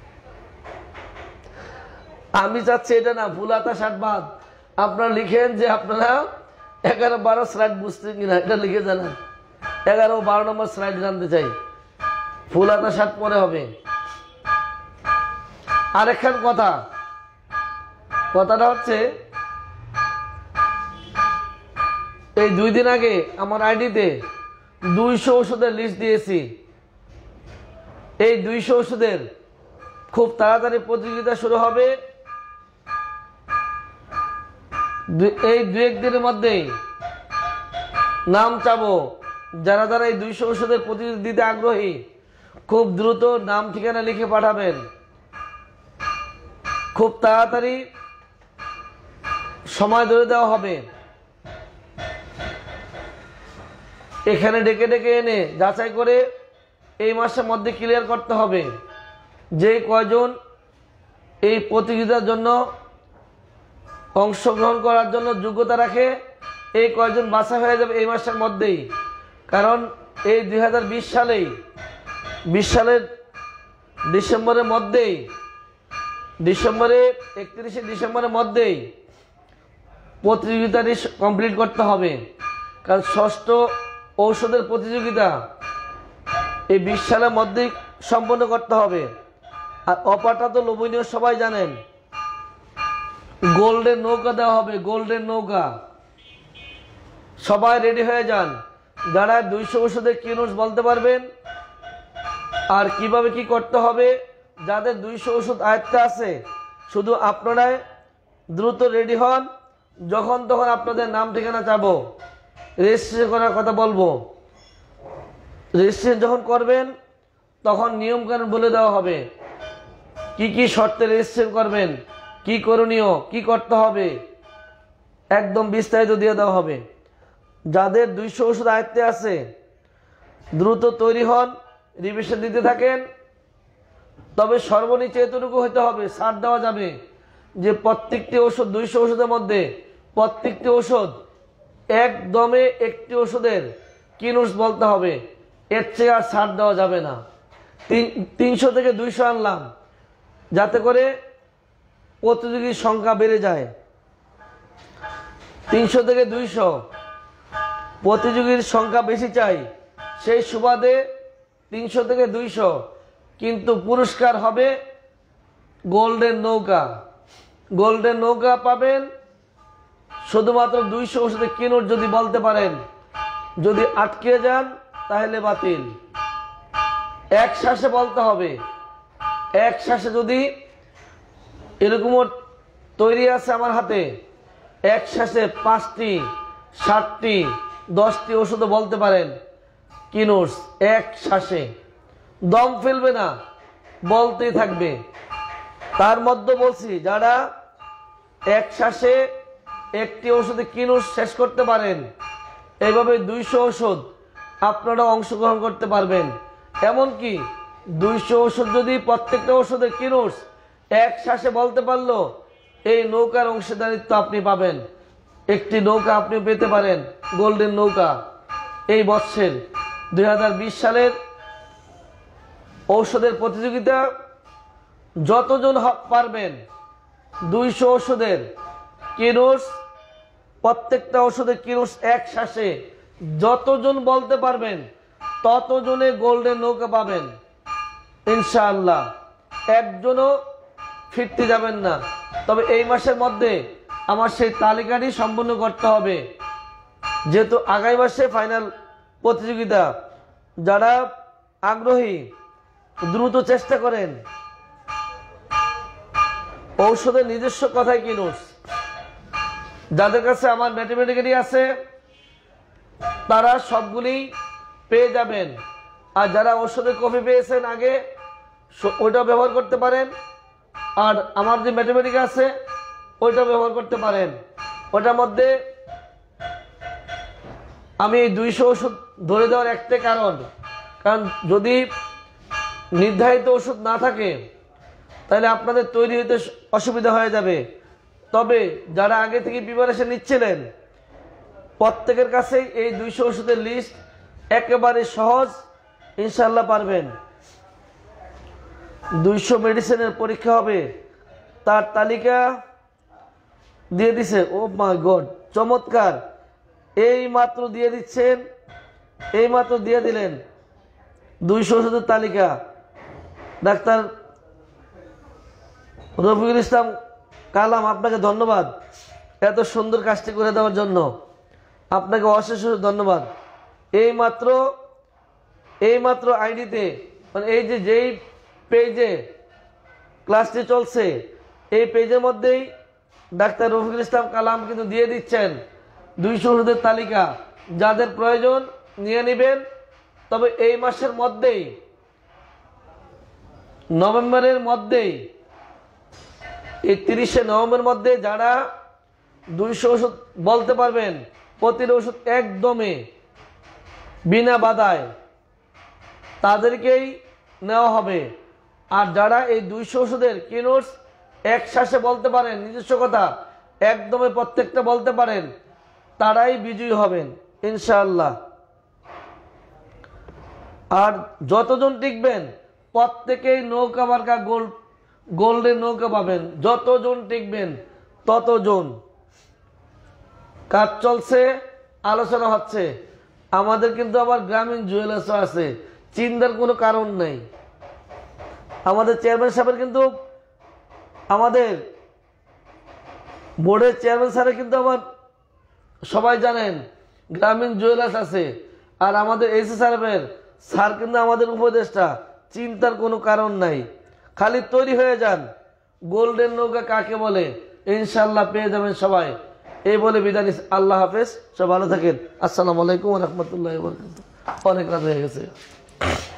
আমি চাচ্ছি এটা না, ফুলাতা শার্ট বাদ। আপনারা লিখেন যে আপনারা এগারো বারো স্লাইড বুঝতে কিনা, এটা লিখে জানান। এগারো বারো নম্বর স্লাইড জানতে চাই। ফুলাতা শার্ট পরে হবে। আরেকখান কথা, কথাটা হচ্ছে এই দুই দিন আগে আমার আইডিতে দুইশো ওষুধের লিস্ট দিয়েছি। এই দুইশো ওষুধের খুব তাড়াতাড়ি প্রতিযোগিতা শুরু হবে। এই দু একদিনের মধ্যেই নাম চাবো। যারা যারা এই দুইশো ওষুধের প্রতিযোগিতা দিতে আগ্রহী, খুব দ্রুত নাম ঠিকানা লিখে পাঠাবেন। খুব তাড়াতাড়ি সময় ধরে দেওয়া হবে। এখানে ডেকে ডেকে এনে যাচাই করে এই মাসের মধ্যে ক্লিয়ার করতে হবে যে কয়জন এই প্রতিযোগিতার জন্য অংশগ্রহণ করার জন্য যোগ্যতা রাখে। এই কয়জন বাছা হয়ে যাবে এই মাসের মধ্যেই। কারণ এই দুই হাজার বিশ সালেই বিশ সালের ডিসেম্বরের মধ্যেই ডিসেম্বরে একত্রিশে ডিসেম্বরের মধ্যেই প্রতিযোগিতাটি কমপ্লিট করতে হবে। কারণ ষষ্ঠ ঔষধের প্রতিযোগিতা এই বিশ সালের মধ্যেই সম্পন্ন করতে হবে। আর অপারটা তো লোভনীয়, সবাই জানেন। গোল্ডেন নৌকা দেওয়া হবে, গোল্ডেন নৌকা। সবাই রেডি হয়ে যান। যারা দুইশো ওষুধের কি নোটস বলতে পারবেন আর কিভাবে কি করতে হবে, যাদের দুইশো ওষুধ আয়ত্তে আছে, শুধু আপনারাই দ্রুত রেডি হন। যখন তখন আপনাদের নাম ঠিকানা চাবো, রেজিস্ট্রেশন করার কথা বলবো। রেজিস্ট্রেশন যখন করবেন তখন নিয়মকানুন বলে দেওয়া হবে, কি কি শর্তে রেজিস্ট্রেশন করবেন, কি করণীয়, কি করতে হবে একদম বিস্তারিত দিয়ে দেওয়া হবে। যাদের দুইশো ওষুধ আয়ত্তে আছে দ্রুত তৈরি হন, রিভিশন দিতে থাকেন। তবে সর্বনিচ্চ এতটুকু হইতে হবে, ছাড় দেওয়া যাবে যে প্রত্যেকটি ওষুধ দুইশো ওষুধের মধ্যে প্রত্যেকটি ওষুধ একদমে একটি ওষুধের কি নোটস বলতে হবে, এর চেয়ে আর ছাড় দেওয়া যাবে না। তিন তিনশো থেকে দুইশো আনলাম যাতে করে প্রতিযোগীর সংখ্যা বেড়ে যায়। তিনশো থেকে দুইশো প্রতিযোগীর সংখ্যা বেশি চাই, সেই সুবাদে তিনশো থেকে দুইশো, কিন্তু পুরস্কার হবে গোল্ডেন নৌকা। গোল্ডেন নৌকা পাবেন শুধুমাত্র দুইশো ওষুধে কি নোট যদি বলতে পারেন। যদি আটকে যান তাহলে বাতিল। এক শ্বাসে বলতে হবে, এক শ্বাসে যদি এরকমও তৈরি আছে আমার হাতে, এক শ্বাসে পাঁচটি ষাটটি দশটি ওষুধও বলতে পারেন কি নোটস। এক শ্বাসে দম ফেলবে না, বলতেই থাকবে। তার মধ্যে বলছি যারা এক শ্বাসে একটি ওষুধে কি নোটস শেষ করতে পারেন, এইভাবে দুইশো ওষুধ আপনারা অংশগ্রহণ করতে পারবেন। এমনকি দুইশো ওষুধ যদি প্রত্যেকটা ওষুধের কি নোটস এক শ্বাসে বলতে পারলো, এই নৌকার অংশীদারিত্ব আপনি পাবেন। একটি নৌকা আপনি পেতে পারেন, গোল্ডেন নৌকা। এই বৎসরের দুই হাজার বিশ সালের ঔষধের প্রতিযোগিতা যতজন পারবেন দুইশো ওষুধের কি নোটস, প্রত্যেকটা ওষুধের কি নোটস এক শ্বাসে যতজন বলতে পারবেন ততজনে গোল্ডেন নৌকা পাবেন ইনশাআল্লাহ। একজনও ফিরতে যাবেন না। তবে এই মাসের মধ্যে আমার সেই তালিকাটি সম্পূর্ণ করতে হবে, যেহেতু আগামী মাসে ফাইনাল প্রতিযোগিতা। যারা আগ্রহী দ্রুত চেষ্টা করেন। ঔষধের নিজস্ব কথায় কি নোটস, যাদের কাছে আমার ম্যাথমেটিক্যালি আছে তারা সবগুলি পেয়ে যাবেন। আর যারা ঔষধের কপি পেয়েছেন আগে, ওইটা ব্যবহার করতে পারেন। আর আমার যে ম্যাথমেটিক্স আছে ওইটা ব্যবহার করতে পারেন। ওটার মধ্যে আমি এই দুইশো ওষুধ ধরে দেওয়ার একটাই কারণ, কারণ যদি নির্ধারিত ওষুধ না থাকে তাহলে আপনাদের তৈরি হতে অসুবিধা হয়ে যাবে। তবে যারা আগে থেকে প্রিপারেশন নিচ্ছিলেন প্রত্যেকের কাছেই এই দুইশো ওষুধের লিস্ট একেবারে সহজ, ইনশাল্লাহ পারবেন। দুইশো মেডিসিনের পরীক্ষা হবে, তার তালিকা দিয়ে দিছে। ও মাই গড, চমৎকার! এই মাত্র দিয়ে দিচ্ছেন, এই মাত্র দিয়ে দিলেন দুইশো ওষুধের তালিকা। ডাক্তার রফিকুল ইসলাম কালাম, আপনাকে ধন্যবাদ এত সুন্দর কাজটি করে দেওয়ার জন্য। আপনাকে অশেষ ধন্যবাদ। এই মাত্র এই মাত্র আইডিতে, মানে এই যে যেই পেজে ক্লাসটি চলছে এই পেজের মধ্যেই ডাক্তার রফিকুল ইসলাম কালাম কিন্তু দিয়ে দিচ্ছেন দুইশো ওষুধের তালিকা। যাদের প্রয়োজন নিয়ে নেবেন। তবে এই মাসের মধ্যেই, নভেম্বরের মধ্যেই, এই তিরিশে নভেম্বর মধ্যে যারা দুইশো ওষুধ বলতে পারবেন, প্রতিটা ওষুধ একদমই বিনা বাধায়, তাদেরকেই নেওয়া হবে। আর যারা এই দুইশো ওষুধের কি নোটস এক শ্বাসে বলতে পারেন, নিজস্ব কথা একদমই প্রত্যেকটা বলতে পারেন, তারাই বিজয়ী হবেন ইনশাআল্লাহ। আর যতজন টিকবেন প্রত্যেকেই নৌকা মার্কা গোল্ড গোল্ডেন নৌকা পাবেন। যতজন টিকবেন ততজন। কাজ চলছে, আলোচনা হচ্ছে। আমাদের কিন্তু আবার গ্রামীণ জুয়েলার্স আছে, চিন্তার কোনো কারণ নেই। আমাদের চেয়ারম্যান সাহেবের কিন্তু, আমাদের বোর্ডের চেয়ারম্যান স্যারের কিন্তু আমার সবাই জানেন গ্রামীণ জুয়েলার্স আছে। আর আমাদের এসি সাহেবের স্যার কিন্তু আমাদের উপদেষ্টা। চিন্তার কোনো কারণ নাই, খালি তৈরি হয়ে যান। গোল্ডেন নৌকা কাকে বলে ইনশাল্লাহ পেয়ে যাবেন সবাই। এই বলে বিদায় নিচ্ছি। আল্লাহ হাফেজ, সব ভালো থাকেন। আসসালামু আলাইকুম ওয়া রাহমাতুল্লাহি ওয়া বারাকাতুহু। অনেক রাত হয়ে গেছে।